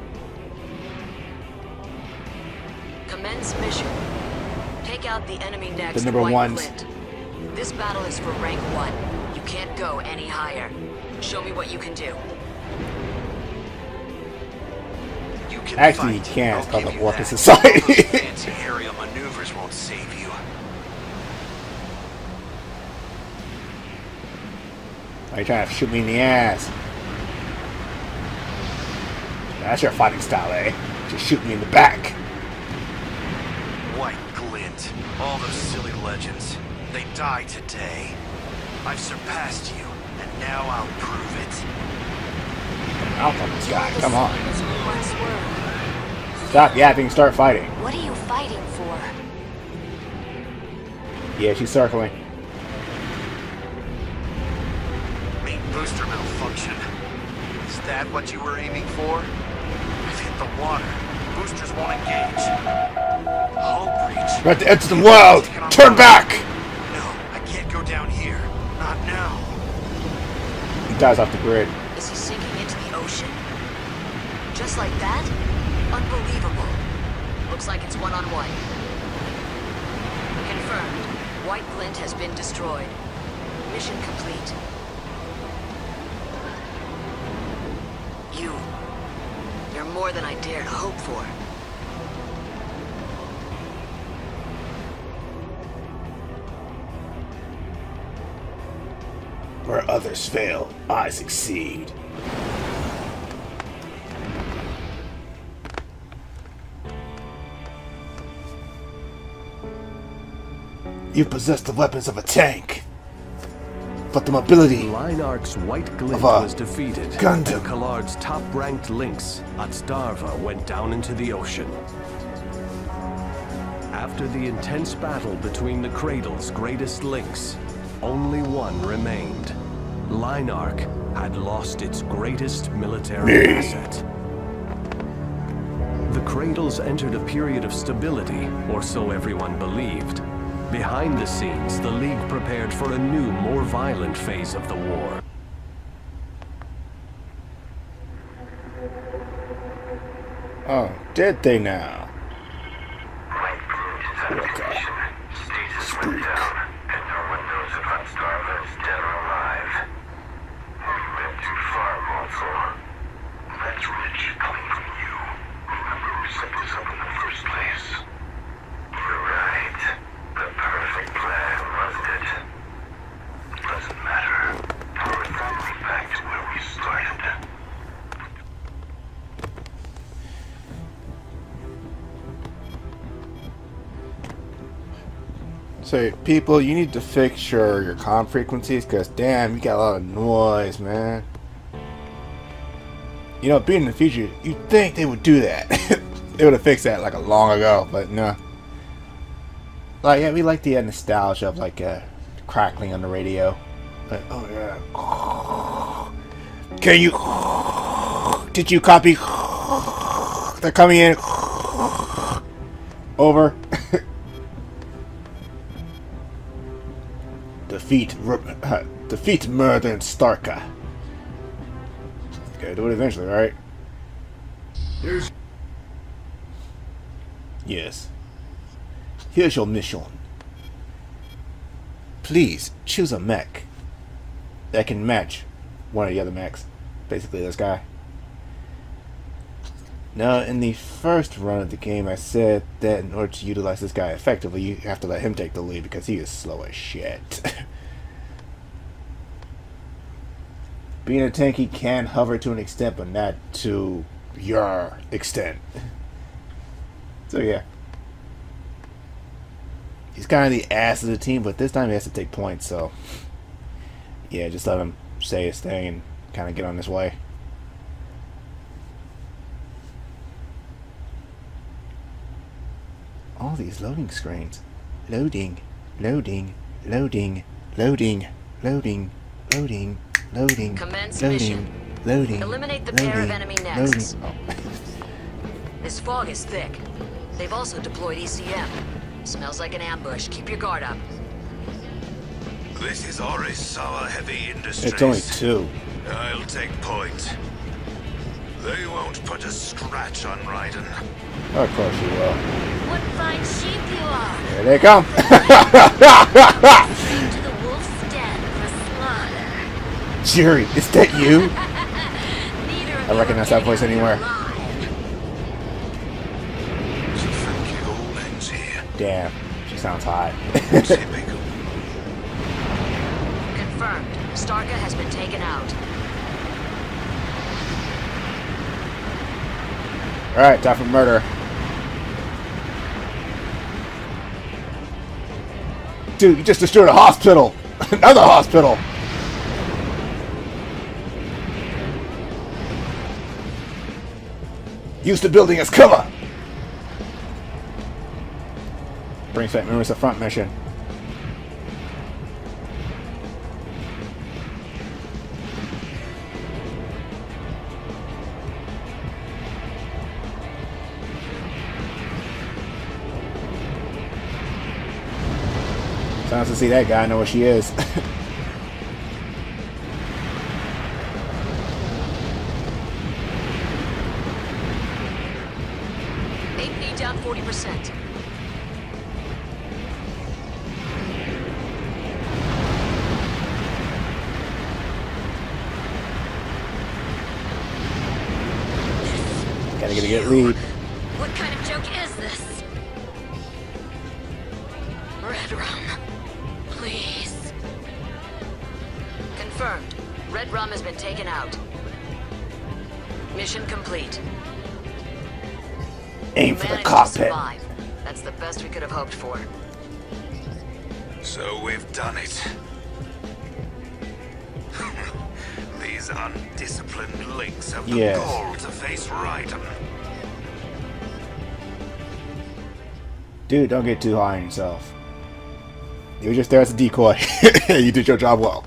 Commence mission. Take out the enemy next. The number White ones. Glint. This battle is for rank one. You can't go any higher. Show me what you can do. You can Actually, you fight. can. I'll It's called give the you ORCA that. Society. All those fancy aerial maneuvers won't save you. Are you trying to shoot me in the ass? That's your fighting style, eh? Just shoot me in the back. White Glint. All those silly legends. They die today. I've surpassed you, and now I'll prove it. Out on this guy, come on. As we once were. Stop yapping, start fighting. What are you fighting for? Yeah, she's circling. Main booster malfunction. Is that what you were aiming for? I've hit the water. Boosters won't engage. Hull breach. We're at the edge of the world! Turn back! No, I can't go down here. Not now. He dies off the grid. Is he sinking into the ocean? Just like that? Unbelievable. Looks like it's one-on-one. Confirmed. White Glint has been destroyed. Mission complete. You... You're more than I dared hope for. Where others fail, I succeed. You possess the weapons of a tank. but the mobility Lynark's white glint of a was defeated. Gundam. And Kallard's top-ranked lynx, Atstarva, went down into the ocean. After the intense battle between the Cradle's greatest lynx, only one remained. Lynark had lost its greatest military asset. The Cradles entered a period of stability, or so everyone believed. Behind the scenes, the League prepared for a new, more violent phase of the war. Oh, did they now? Okay. Status went down, and no one knows if Atstarva is dead or alive. We've been too far, Monso. That's rich coming from you. Remember who set this up in the first place? You're right. The perfect plan, wasn't it? Doesn't matter. We're finally back to where we started. So, people, you need to fix your, your comm frequencies, because damn, you got a lot of noise, man. You know, being in the future, you'd think they would do that. They would have fixed that like a long ago, but no. Like, yeah, we like the uh, nostalgia of like uh, crackling on the radio. But, oh yeah. Can you? Did you copy? They're coming in. Over. Defeat, uh, defeat Murder and Starka. Gotta do it eventually, right? Here's Yes. Here's your mission. Please choose a mech that can match one of the other mechs. Basically, this guy. Now, in the first run of the game, I said that in order to utilize this guy effectively, you have to let him take the lead because he is slow as shit. Being a tank, he can hover to an extent, but not to your extent. So yeah. He's kind of the ass of the team, but this time he has to take points, so yeah, just let him say his thing and kind of get on his way. All these loading screens. Loading, loading, loading, loading, loading, loading, loading, Commence loading, mission. loading, Eliminate the loading, pair of enemy nests. loading. Oh. This fog is thick. They've also deployed E C M. Smells like an ambush. Keep your guard up. This is Orisawa Heavy Industries. It's only two. I'll take point. They won't put a scratch on Raiden. Of course you will. What fine sheep you are! Here they come. Straight to the wolf's den for slaughter. Jerry, is that you? Neither of I you recognize are that voice getting out anywhere. alive. So thank you all ends here. Damn, she sounds hot. Typical. Confirmed. Starka has been taken out. Alright, time for murder. Dude, you just destroyed a hospital! Another hospital! Use the building as cover! Brings back memories of front mission. Nice to see that guy. I know where she is. A P down forty percent. Gotta get a good lead. What kind of joke is this? Red rum. Please. Confirmed. Red Rum has been taken out. Mission complete. Aim You for the managed to cockpit. survive. That's the best we could have hoped for. So we've done it. These undisciplined links have the Yes. gall to face Raiden. Dude, don't get too high on yourself. You were just there as a decoy. You did your job well.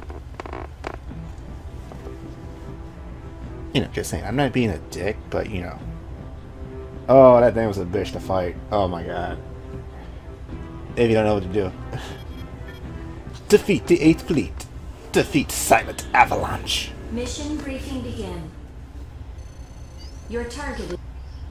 You know, just saying. I'm not being a dick, but you know. Oh, that thing was a bitch to fight. Oh my god. If you don't know what to do. Defeat the eighth Fleet. Defeat Silent Avalanche. Mission briefing begin. Your target is...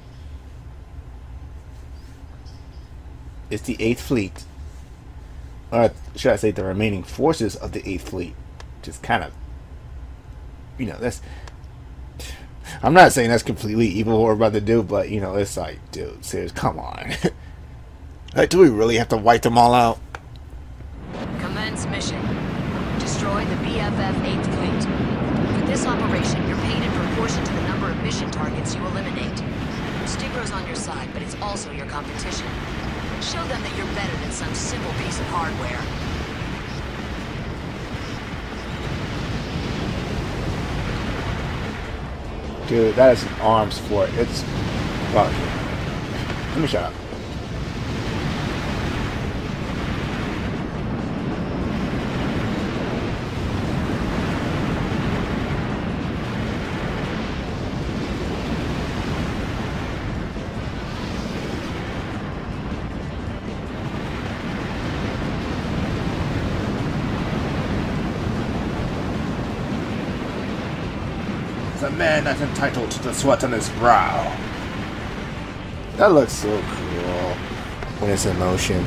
It's the eighth Fleet. Or should I say the remaining forces of the eighth Fleet. Which is kind of... You know, that's... I'm not saying that's completely evil what we're about to do, but, you know, it's like, dude, seriously, come on. Like, do we really have to wipe them all out? Commence mission. Destroy the B F F eighth Fleet. For this operation, you're paid in proportion to the number of mission targets you eliminate. Stigro's on your side, but it's also your competition. Show them that you're better than some simple piece of hardware. Dude, that is an arms fort. It's... Fuck. Let me shut up. A man that's entitled to the sweat on his brow. That looks so cool when it's in motion.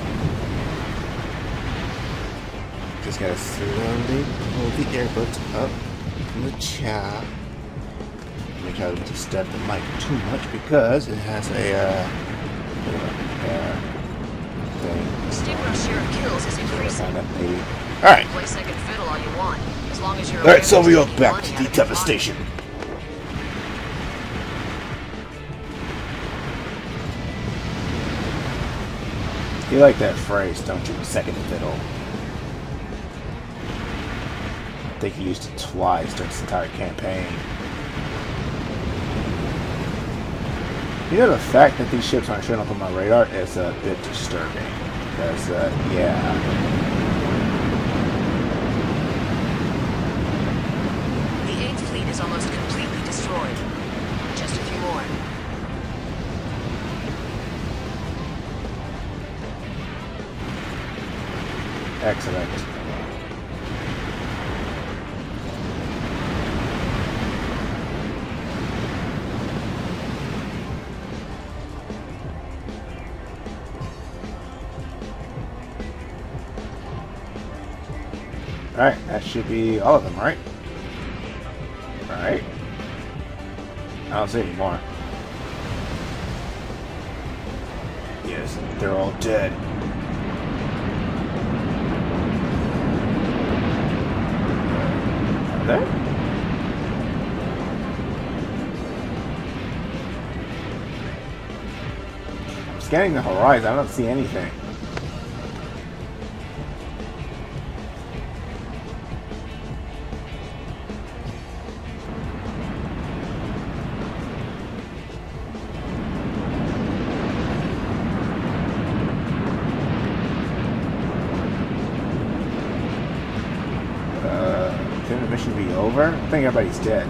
Just gotta slowly pull the earbuds up from the chop. Make sure I don't disturb the mic too much because it has a uh, uh thing. Stigro's share of kills is increasing. Alright. Play second fiddle all you want, as long as you're Alright, so we are are back to the devastation. You like that phrase, don't you? Second fiddle. I think he used it twice during this entire campaign. You know, the fact that these ships aren't showing up on my radar is a bit disturbing. Because, uh, yeah. The eighth Fleet is almost completely destroyed. Just a few more. Excellent. Alright, that should be all of them, right? Alright. I don't see any more. Yes, they're all dead. Are they? I'm scanning the horizon, I don't see anything. Mission be over? I think everybody's dead.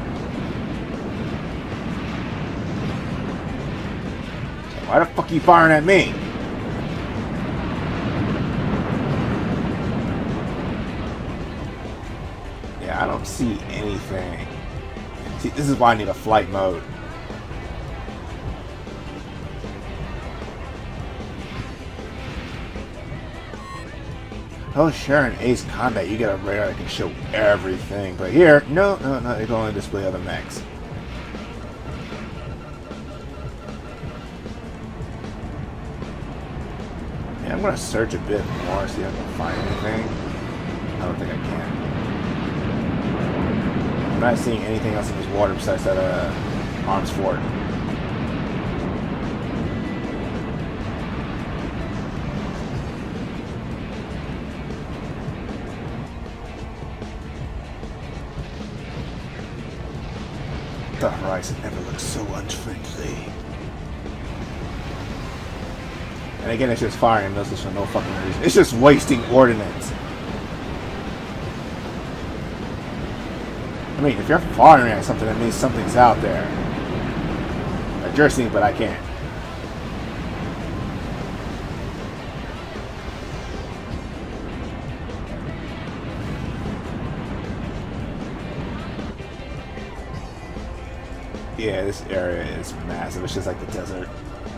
So why the fuck are you firing at me? Yeah, I don't see anything. See, this is why I need a flight mode. Oh, sure, in Ace Combat, you get a radar that can show everything. But here, no, no, no, it can only display other mechs. Yeah, I'm going to search a bit more, see if I can find anything. I don't think I can. I'm not seeing anything else in this water besides that uh, arms fort. The horizon never looks so unfriendly. And again, it's just firing missiles for no fucking reason. It's just wasting ordnance. I mean, if you're firing at something, that means something's out there. Like you're seeing, but I can't. Yeah, this area is massive. It's just like the desert.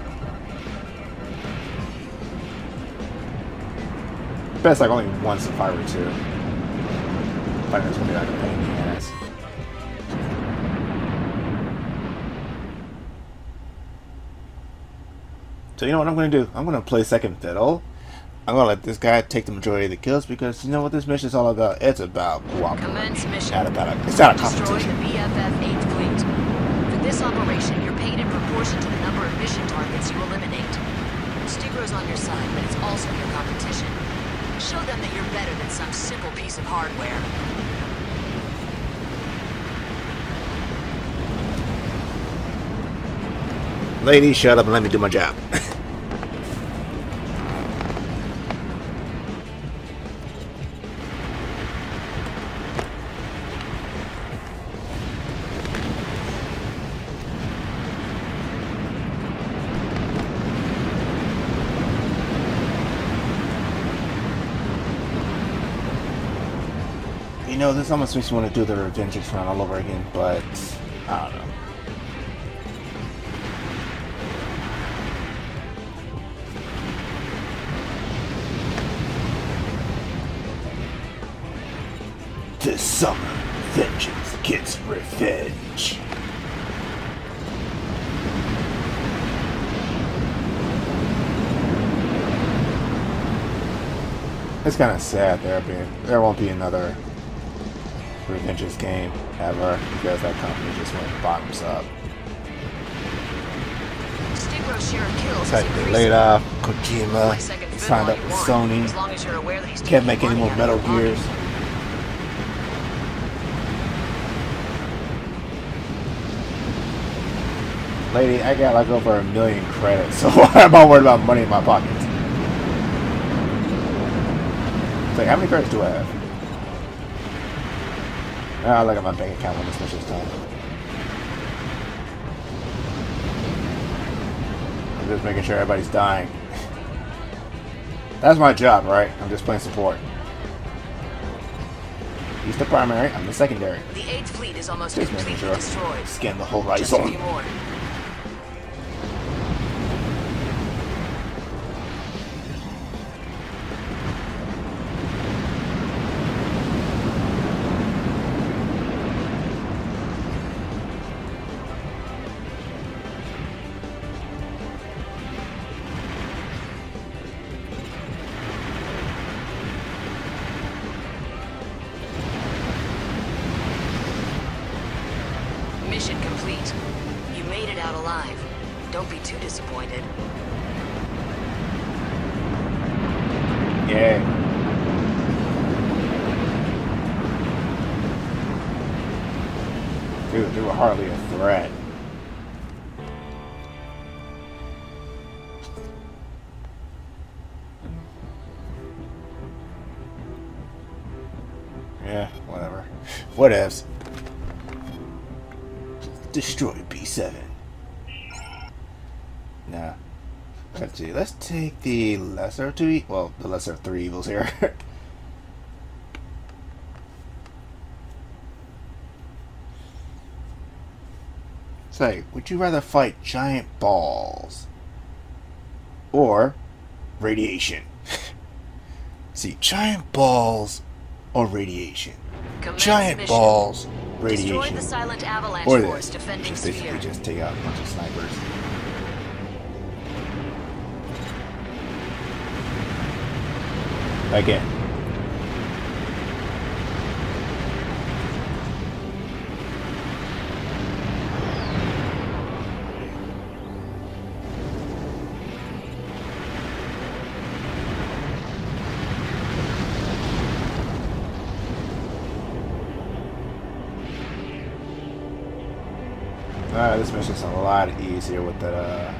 Bet it's like only one survivor too. But it's gonna be like a pain in the ass. So you know what I'm gonna do? I'm gonna play second fiddle. I'm gonna let this guy take the majority of the kills because you know what this mission is all about? It's about cooperation. Commence mission. Not about a, it's not a Destroy competition. the B F F eighth Fleet. For this operation, you're paid in proportion to the number of mission targets you eliminate. Stigro's on your side, but it's also your competition. Show them that you're better than some simple piece of hardware. Lady, shut up and let me do my job. You know, this almost makes me want to do the Revengeance run all over again, but I don't know. This summer, vengeance gets revenge. It's kind of sad there being there won't be another Revengeance game ever because that company just went bottoms up. Stigro's share of kills Had is to be increasing. laid off. Kojima My second fiddle signed all up you with want, Sony. as long as you're aware that he's Can't taking make any money more out of Metal your pocket. Gears. Lady, I got like over a million credits, so why am I worried about money in my pockets? It's like, how many credits do I have? I'll look at my bank account when this mission's done. I'm just making sure everybody's dying. That's my job, right? I'm just playing support. He's the primary, I'm the secondary. The eighth Fleet is almost Just making completely sure. destroyed. Scan the whole Just a horizon. few more. Mission complete. You made it out alive. Don't be too disappointed. Yeah. Dude, they were hardly a threat. Yeah, whatever. Whatevs. Destroy B seven. Nah. Let's see. Let's take the lesser of two e well, the lesser of three evils here. Say, would you rather fight giant balls or radiation? See, giant balls or radiation. Commence Giant mission. balls, Destroy radiation. the silent avalanche Or force this, defending just basically Sphere. just take out a bunch of snipers. Again. Uh, this mission's a lot easier with the uh,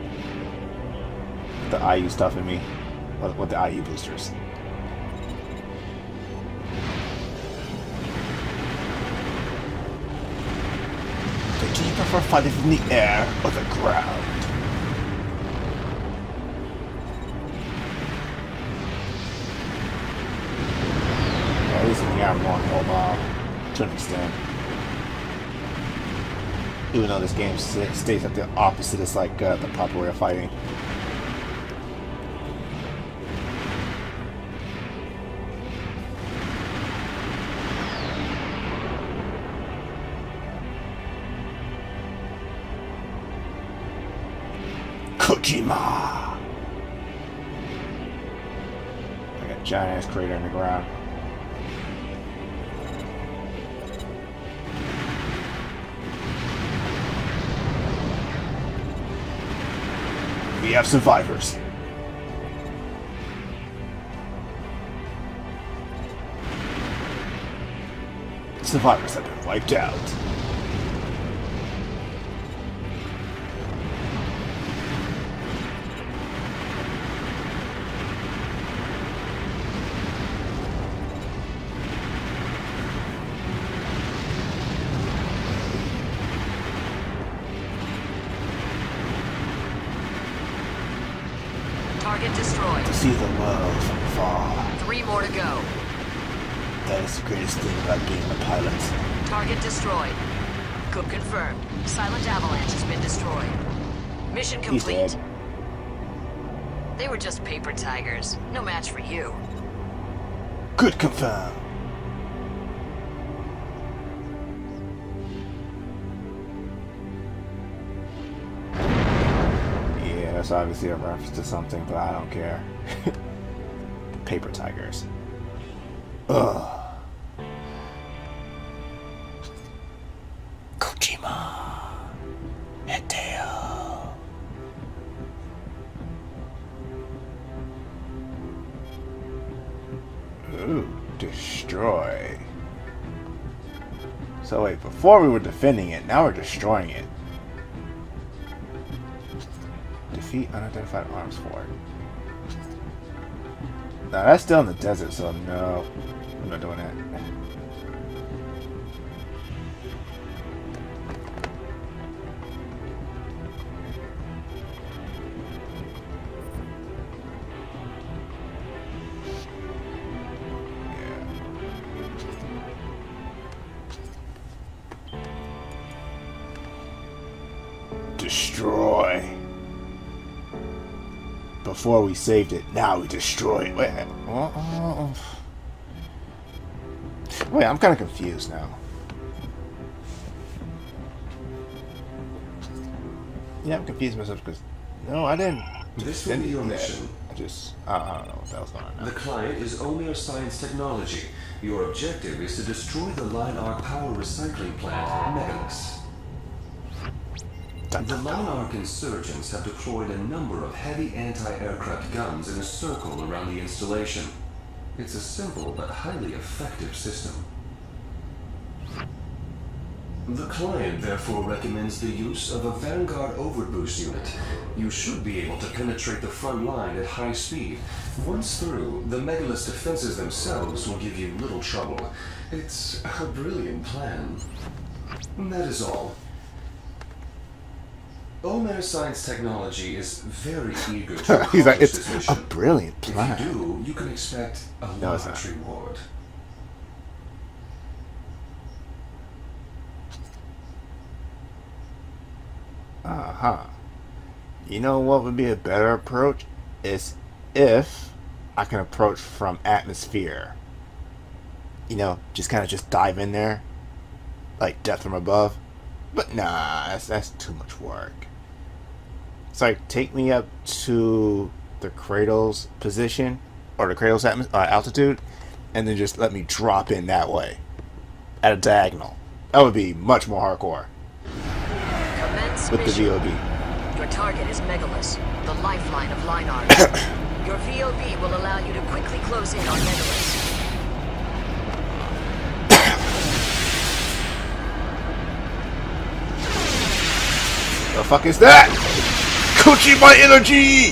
the I U stuff in me, with, with the I U boosters. Do you prefer fighting from the air or the ground? Yeah, at least in the air I'm more mobile to an extent. Even though this game stays at the opposite, it's like uh, the proper way of fighting. Kojima! I got a giant ass crater in the ground. We have survivors. Survivors have been wiped out. Target destroyed. To see the world from far. Three more to go. That is the greatest thing about being a pilot. Target destroyed. Cook confirmed. Silent Avalanche has been destroyed. Mission He's complete. dead. They were just paper tigers. No match for you. Good confirm. Yeah, that's obviously a reference to something, but I don't care. Paper tigers. Ugh. Kojima. Hideo. Ooh, destroy. So wait, before we were defending it, now we're destroying it. Defeat unidentified arms fort. Now that's still in the desert, so no, I'm not doing that. Destroy. Before we saved it, now we destroy it. Wait, uh, uh, wait, I'm kind of confused now. Yeah, I'm confused myself because no, I didn't. This will be your mission. I just, I don't, I don't know what the hell's going on now. The client is Omer Science Technology. Your objective is to destroy the Line-Arc power recycling plant, Megalus. The Line-Arc insurgents have deployed a number of heavy anti-aircraft guns in a circle around the installation. It's a simple but highly effective system. The client therefore recommends the use of a Vanguard overboost unit. You should be able to penetrate the front line at high speed. Once through, the Megalus defenses themselves will give you little trouble. It's a brilliant plan. That is all. Omer Science Technology is very eager to He's like, accomplish it's this a mission. brilliant plan. If you do, you can expect a No, it's large not. reward. Uh-huh. You know what would be a better approach? Is if I can approach from atmosphere. You know, just kind of just dive in there. Like death from above. But nah, that's, that's too much work. It's like, take me up to the cradle's position, or the cradle's atmos uh, altitude, and then just let me drop in that way. At a diagonal. That would be much more hardcore. Commence With the mission. V O B. Your target is Megalus, the lifeline of Line-Arc. Your V O B will allow you to quickly close in on Megalus. fuck is that? Coochie my energy!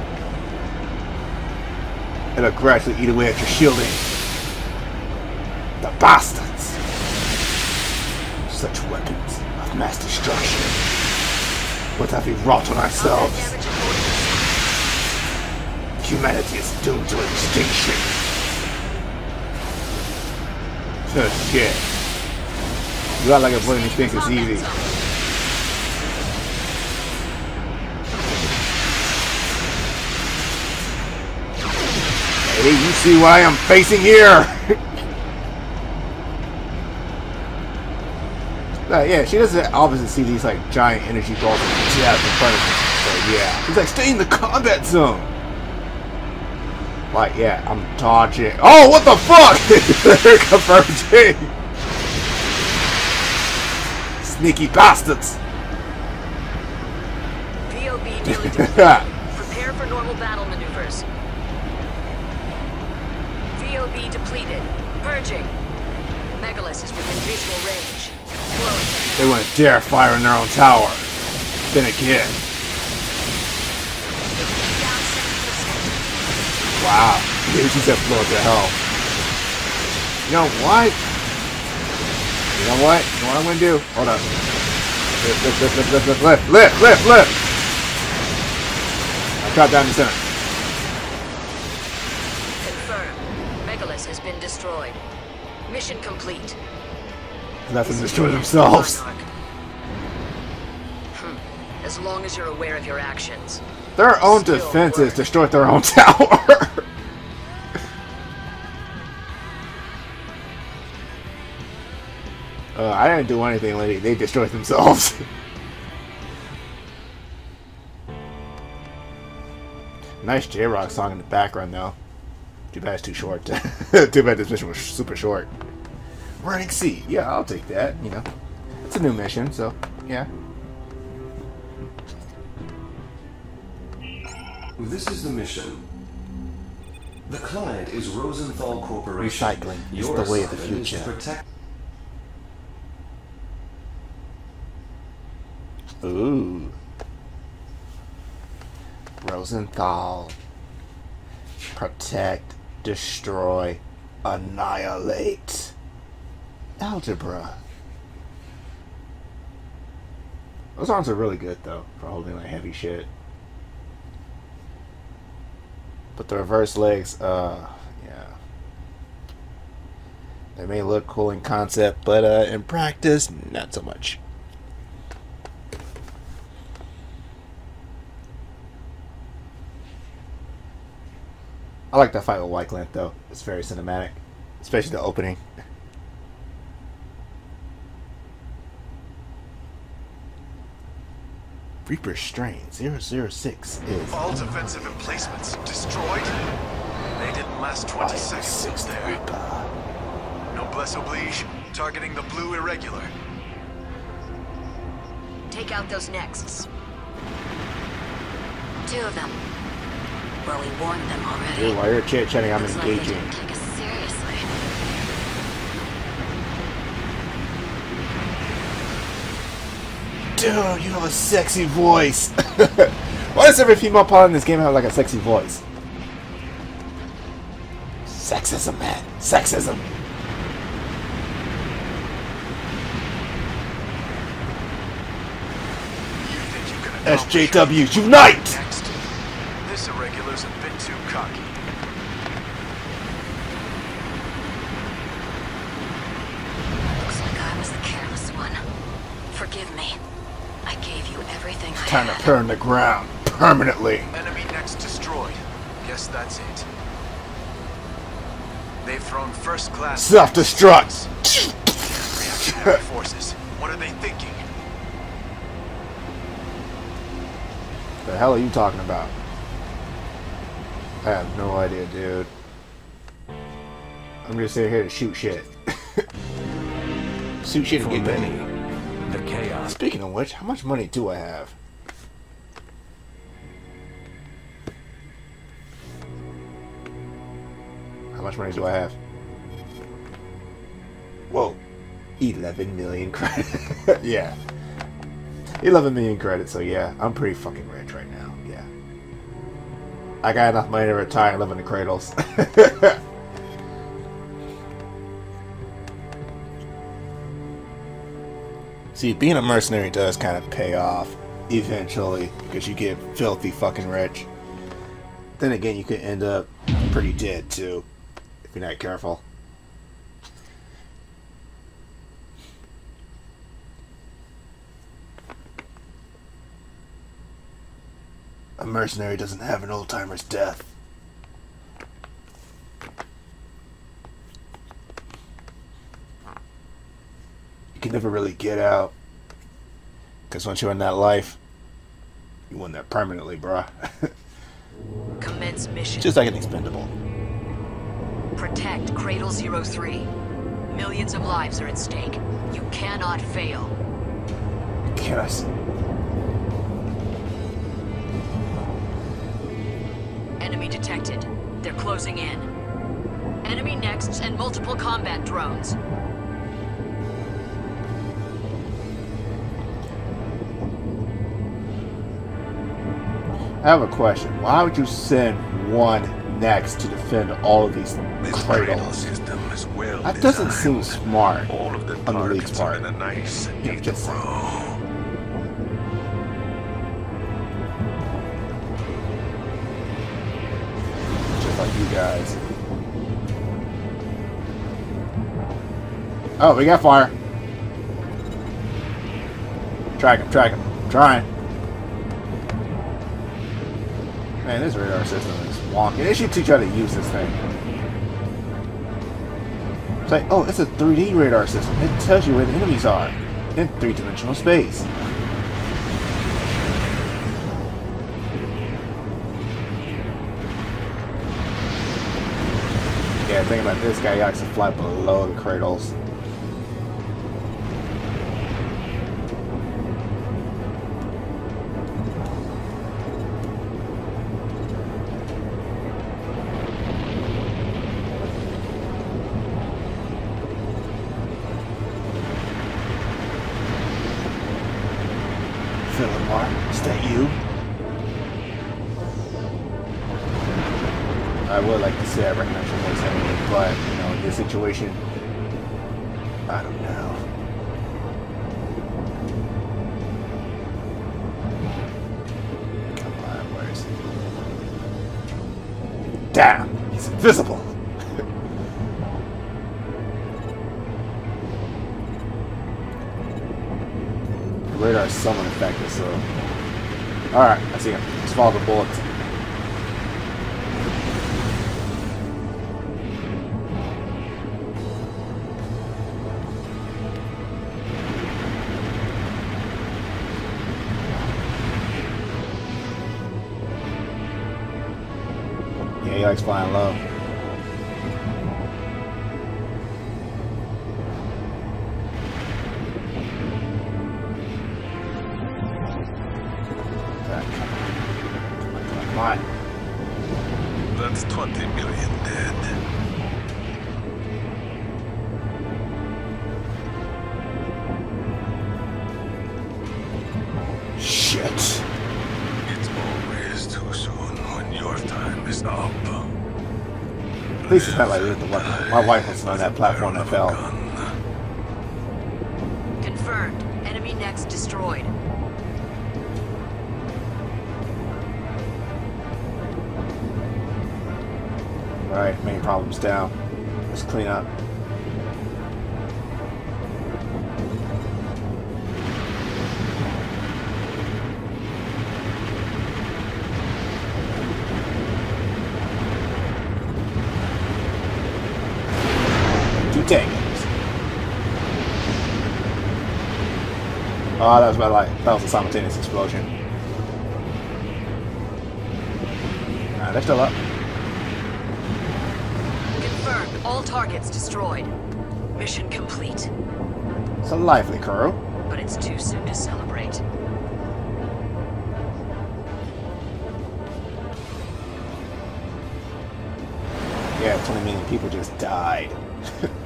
It'll gradually eat away at your shielding. The bastards! Such weapons of mass destruction. What have we wrought on ourselves? Humanity is doomed to extinction. Oh shit. You got like a boy who thinks it's easy. Hey, you see why I'm facing here? uh, yeah, she doesn't obviously see these like giant energy balls of death in front of her. So yeah, she's like, stay in the combat zone. Like, yeah, I'm dodging. Oh, what the fuck? They're converging. Sneaky bastards. V O B nearly depleted. Prepare for normal battle maneuvers. V O B depleted. Purging. Megalith is within visual range. Close. They wouldn't dare fire in their own tower. Then again. Wow. Dude, she said blow up the hell. You know what? You know what? You know what I'm gonna do? Hold up. Lift, lift, lift, lift, lift, lift, lift, lift, lift! I dropped down the center. Confirmed. Megalith has been destroyed. Mission complete. Let them destroy themselves. Hmm. As long as you're aware of your actions. Their own defenses destroyed their own tower. uh, I didn't do anything, lady. They destroyed themselves. Nice J-Rock song in the background, though. Too bad it's too short. Too bad this mission was super short. Running sea. Yeah, I'll take that. You know, it's a new mission, so yeah. This is the mission. The client is Rosenthal Corporation. Recycling is the way of the future. Ooh. Rosenthal. Protect, destroy, annihilate. Algebra. Those arms are really good, though, for holding like heavy shit. But the reverse legs, uh, yeah. They may look cool in concept, but uh, in practice, not so much. I like that fight with White Glint, though. It's very cinematic, especially the opening. Reaper Strain zero zero six is... All defensive emplacements destroyed? They didn't last twenty seconds there. Reaper. Noblesse oblige, targeting the blue irregular. Take out those nexts. Two of them. Well, we warned them already. Dude, while you're chit-chatting, I'm Looks engaging. like they didn't take us seriously. Dude, you have a sexy voice. Why does every female pilot in this game have like a sexy voice? Sexism, man. Sexism. You think you can S J W, unite! Next. This irregular's a bit too cocky. Looks like I was the careless one. Forgive me. I gave you everything I Time to had. burn the ground permanently. Enemy next destroyed. Guess that's it. They've thrown first class Self-destruct. reactionary forces. What are they thinking? The hell are you talking about? I have no idea, dude. I'm just sitting here to shoot shit. Shoot shit and For get many, money. the chaos. Speaking of which, how much money do I have? How much money do I have? Whoa. eleven million credit. Yeah. eleven million credits, so yeah, I'm pretty fucking rich right now. Yeah. I got enough money to retire and live in the cradles. See, being a mercenary does kind of pay off eventually because you get filthy fucking rich. Then again, you could end up pretty dead too if you're not careful. A mercenary doesn't have an old-timer's death. You can never really get out. Because once you're in that life, you win that permanently, bruh. Commence mission. Just like an expendable. Protect Cradle zero three. Millions of lives are at stake. You cannot fail. Yes. Enemy detected. They're closing in. Enemy nexts and multiple combat drones. I have a question. Why would you send one next to defend all of these cradles? System is well That doesn't designed. seem smart All of the on the league's targets are part. in a nice, Yeah, neat just saying. row. Just like you guys. Oh, we got fire. Track him, track him. Trying. Man, this radar system is wonky. They should teach you how to use this thing. It's like, oh, it's a three D radar system. It tells you where the enemies are in three-dimensional space. Yeah, think about this guy. He likes to fly below the cradles. Is that you? I would like to say I recognize your voice anyway, but, you know, in this situation, I don't know. Come on, where is he? Damn! He's invisible! The radar is somewhat effective, so... Alright, I see him. Let's follow the bullets. Yeah, he likes flying low. That's twenty million dead. Shit. It's always too soon when your time is up. At least it's not like with the weapon. My wife was on that platform that fell. Confirmed. Enemy next destroyed. Alright, main problem's down. Let's clean up. Two tankers. Oh, that was about like that was a simultaneous explosion. Alright, they're still up. Confirmed. All targets destroyed. Mission complete. It's a lively crew. But it's too soon to celebrate. Yeah, twenty million people just died.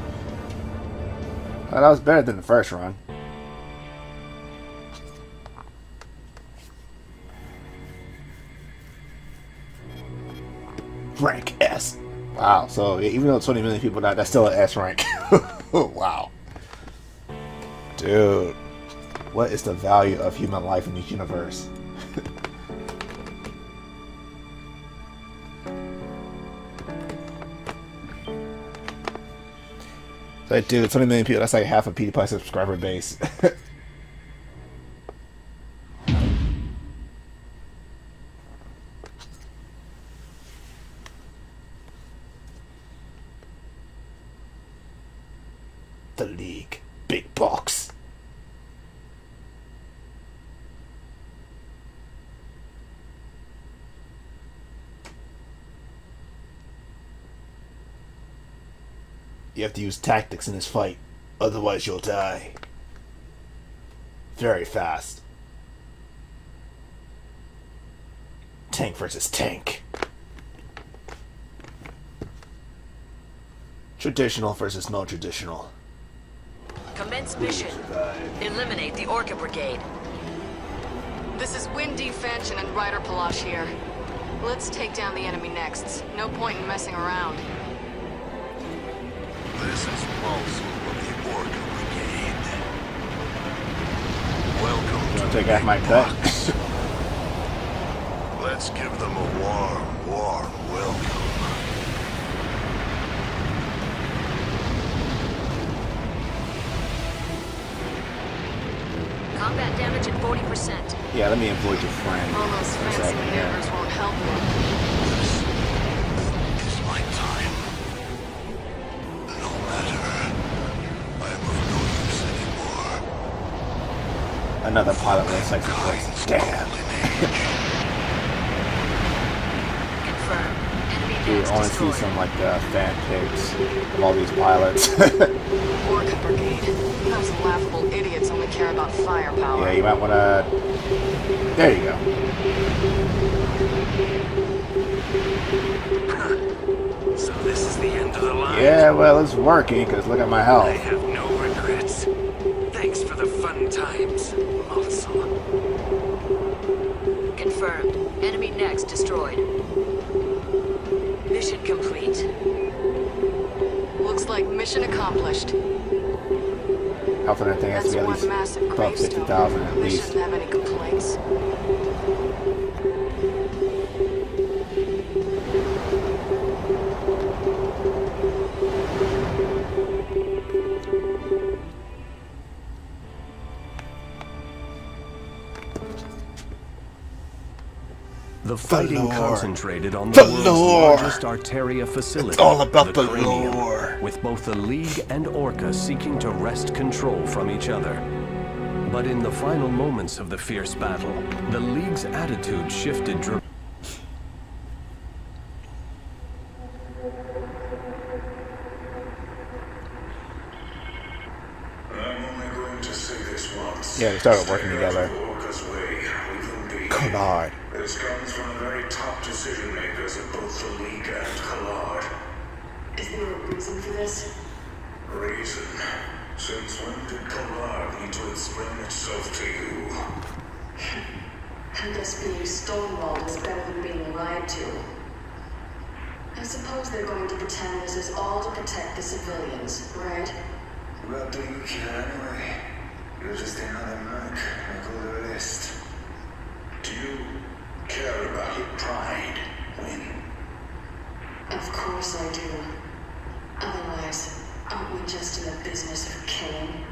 Well, that was better than the first run. Wow, so even though twenty million people died, that's still an S rank. Wow. Dude. What is the value of human life in this universe? Like, dude, twenty million people, that's like half a PewDiePie subscriber base. The League. Big box. You have to use tactics in this fight, otherwise you'll die. Very fast. Tank versus tank. Traditional versus non-traditional. Commence mission. Eliminate the ORCA brigade. This is Windy Fench and Ryder Palash here. Let's take down the enemy next. No point in messing around. This is Molson of the ORCA Brigade. Welcome You to wanna take Big off my cut? Box. Let's give them a warm, warm welcome. Combat damage at forty percent. Yeah, let me avoid your friend. All those for a fancy second here. maneuvers won't help me. This is my time. No matter. I am of no use anymore. Another pilot with a sexy voice. Damn. Confirm. Enemy Dude, base I want to see destroyed. some like uh, fan pics of all these pilots. ORCA Brigade. Those laughable idiots only care about firepower. Yeah, you might want to. There you go. So this is the end of the line? Yeah, well, it's working because look at my I health. have no regrets. Thanks for the fun times, also. Confirmed. Enemy next destroyed. Mission complete. Looks like mission accomplished. Health and everything has to That's be at one least massive above gravestone. fifty thousand at They least. shouldn't have any complaints. The fighting lore. concentrated on The the, world's lore. largest Arteria facility. It's all about the Cranium, lore. with both the League and ORCA seeking to wrest control from each other. But in the final moments of the fierce battle, the League's attitude shifted dramatically. I'm only going to say this once. Yeah, they started working together. Orca's way within the Collard. This comes from the very top decision makers of both the League and Collard. Is there a reason for this? Reason? Since when did Collard need to explain itself to you? I guess being stonewalled is better than being lied to. I suppose they're going to pretend this is all to protect the civilians, right? What do you care anyway? You're just another merc, like all the rest. Do you care about your pride, Win? Of course I do. Otherwise, aren't we just in the business of killing?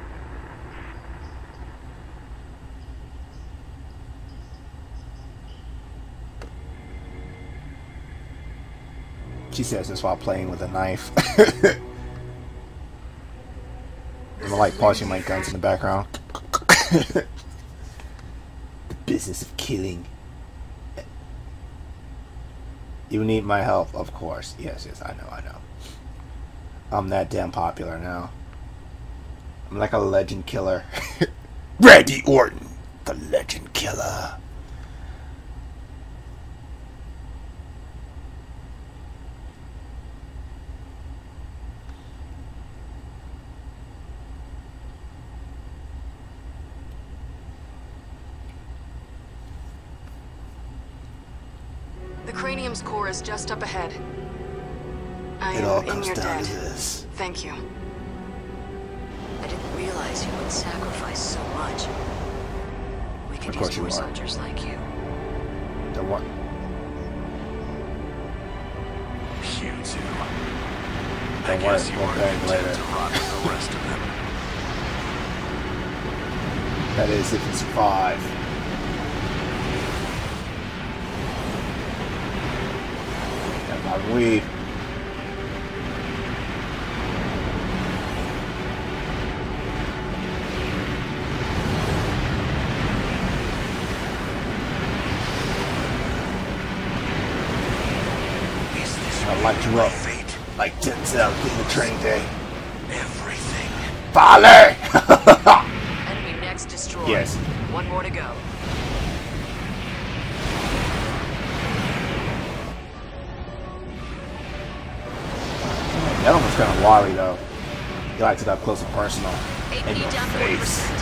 She says this while playing with a knife. I'm like polishing my guns in the background. The business of killing. You need my help, of course. Yes, yes, I know, I know. I'm that damn popular now. I'm like a legend killer. Randy Orton, the legend killer. The Cranium's core is just up ahead. I It am all in comes your down debt. to this. Thank you. I didn't realize you would sacrifice so much. We could Of course use you more are. soldiers like you. The what? You two. I Don't guess worry, you we'll are bang content later. to rot with the rest of them. That is if you survive. Got my weed. Is this I light you my up fate? like Denzel in the train day. Everything. Volley! Enemy next destroyed. Yes. One more to go. That one was kind of wily though. He likes it up close and personal. A In P your down forty face. percent.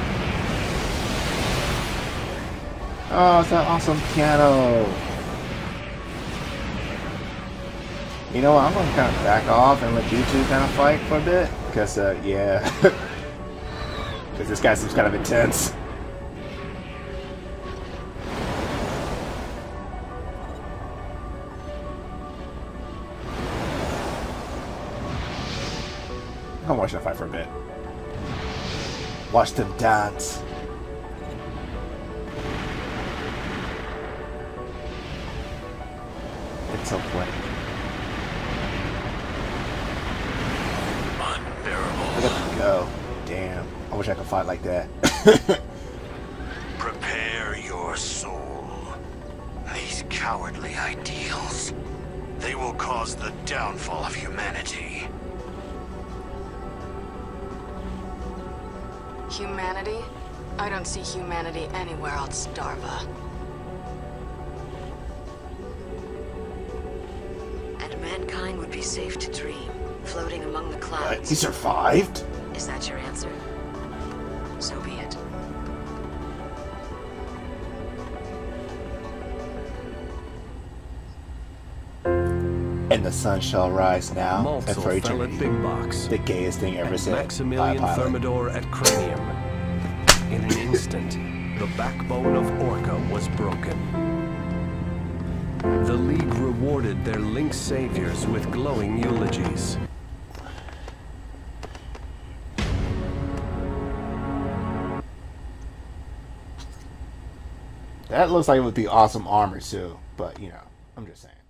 Oh, it's that awesome piano. You know what? I'm gonna kind of back off and let you two kind of fight for a bit, because uh, yeah, because this guy seems kind of intense. I'm watching them fight for a bit. Watch them dance. It's so funny. Unbearable. Look at them go. Damn. I wish I could fight like that. Prepare your soul. These cowardly ideals. They will cause the downfall of humanity. Humanity? I don't see humanity anywhere on Starva. And mankind would be safe to dream, floating among the Uh, clouds. he survived? Is that your answer? So be it. And the sun shall rise now and Maltzel for fell at eternity. Big Box. The gayest thing ever And said. Maximilian by a pilot. Thermidor at Cranium. In an instant, the backbone of ORCA was broken. The League rewarded their Link saviors with glowing eulogies. That looks like it would be awesome armor too, but you know, I'm just saying.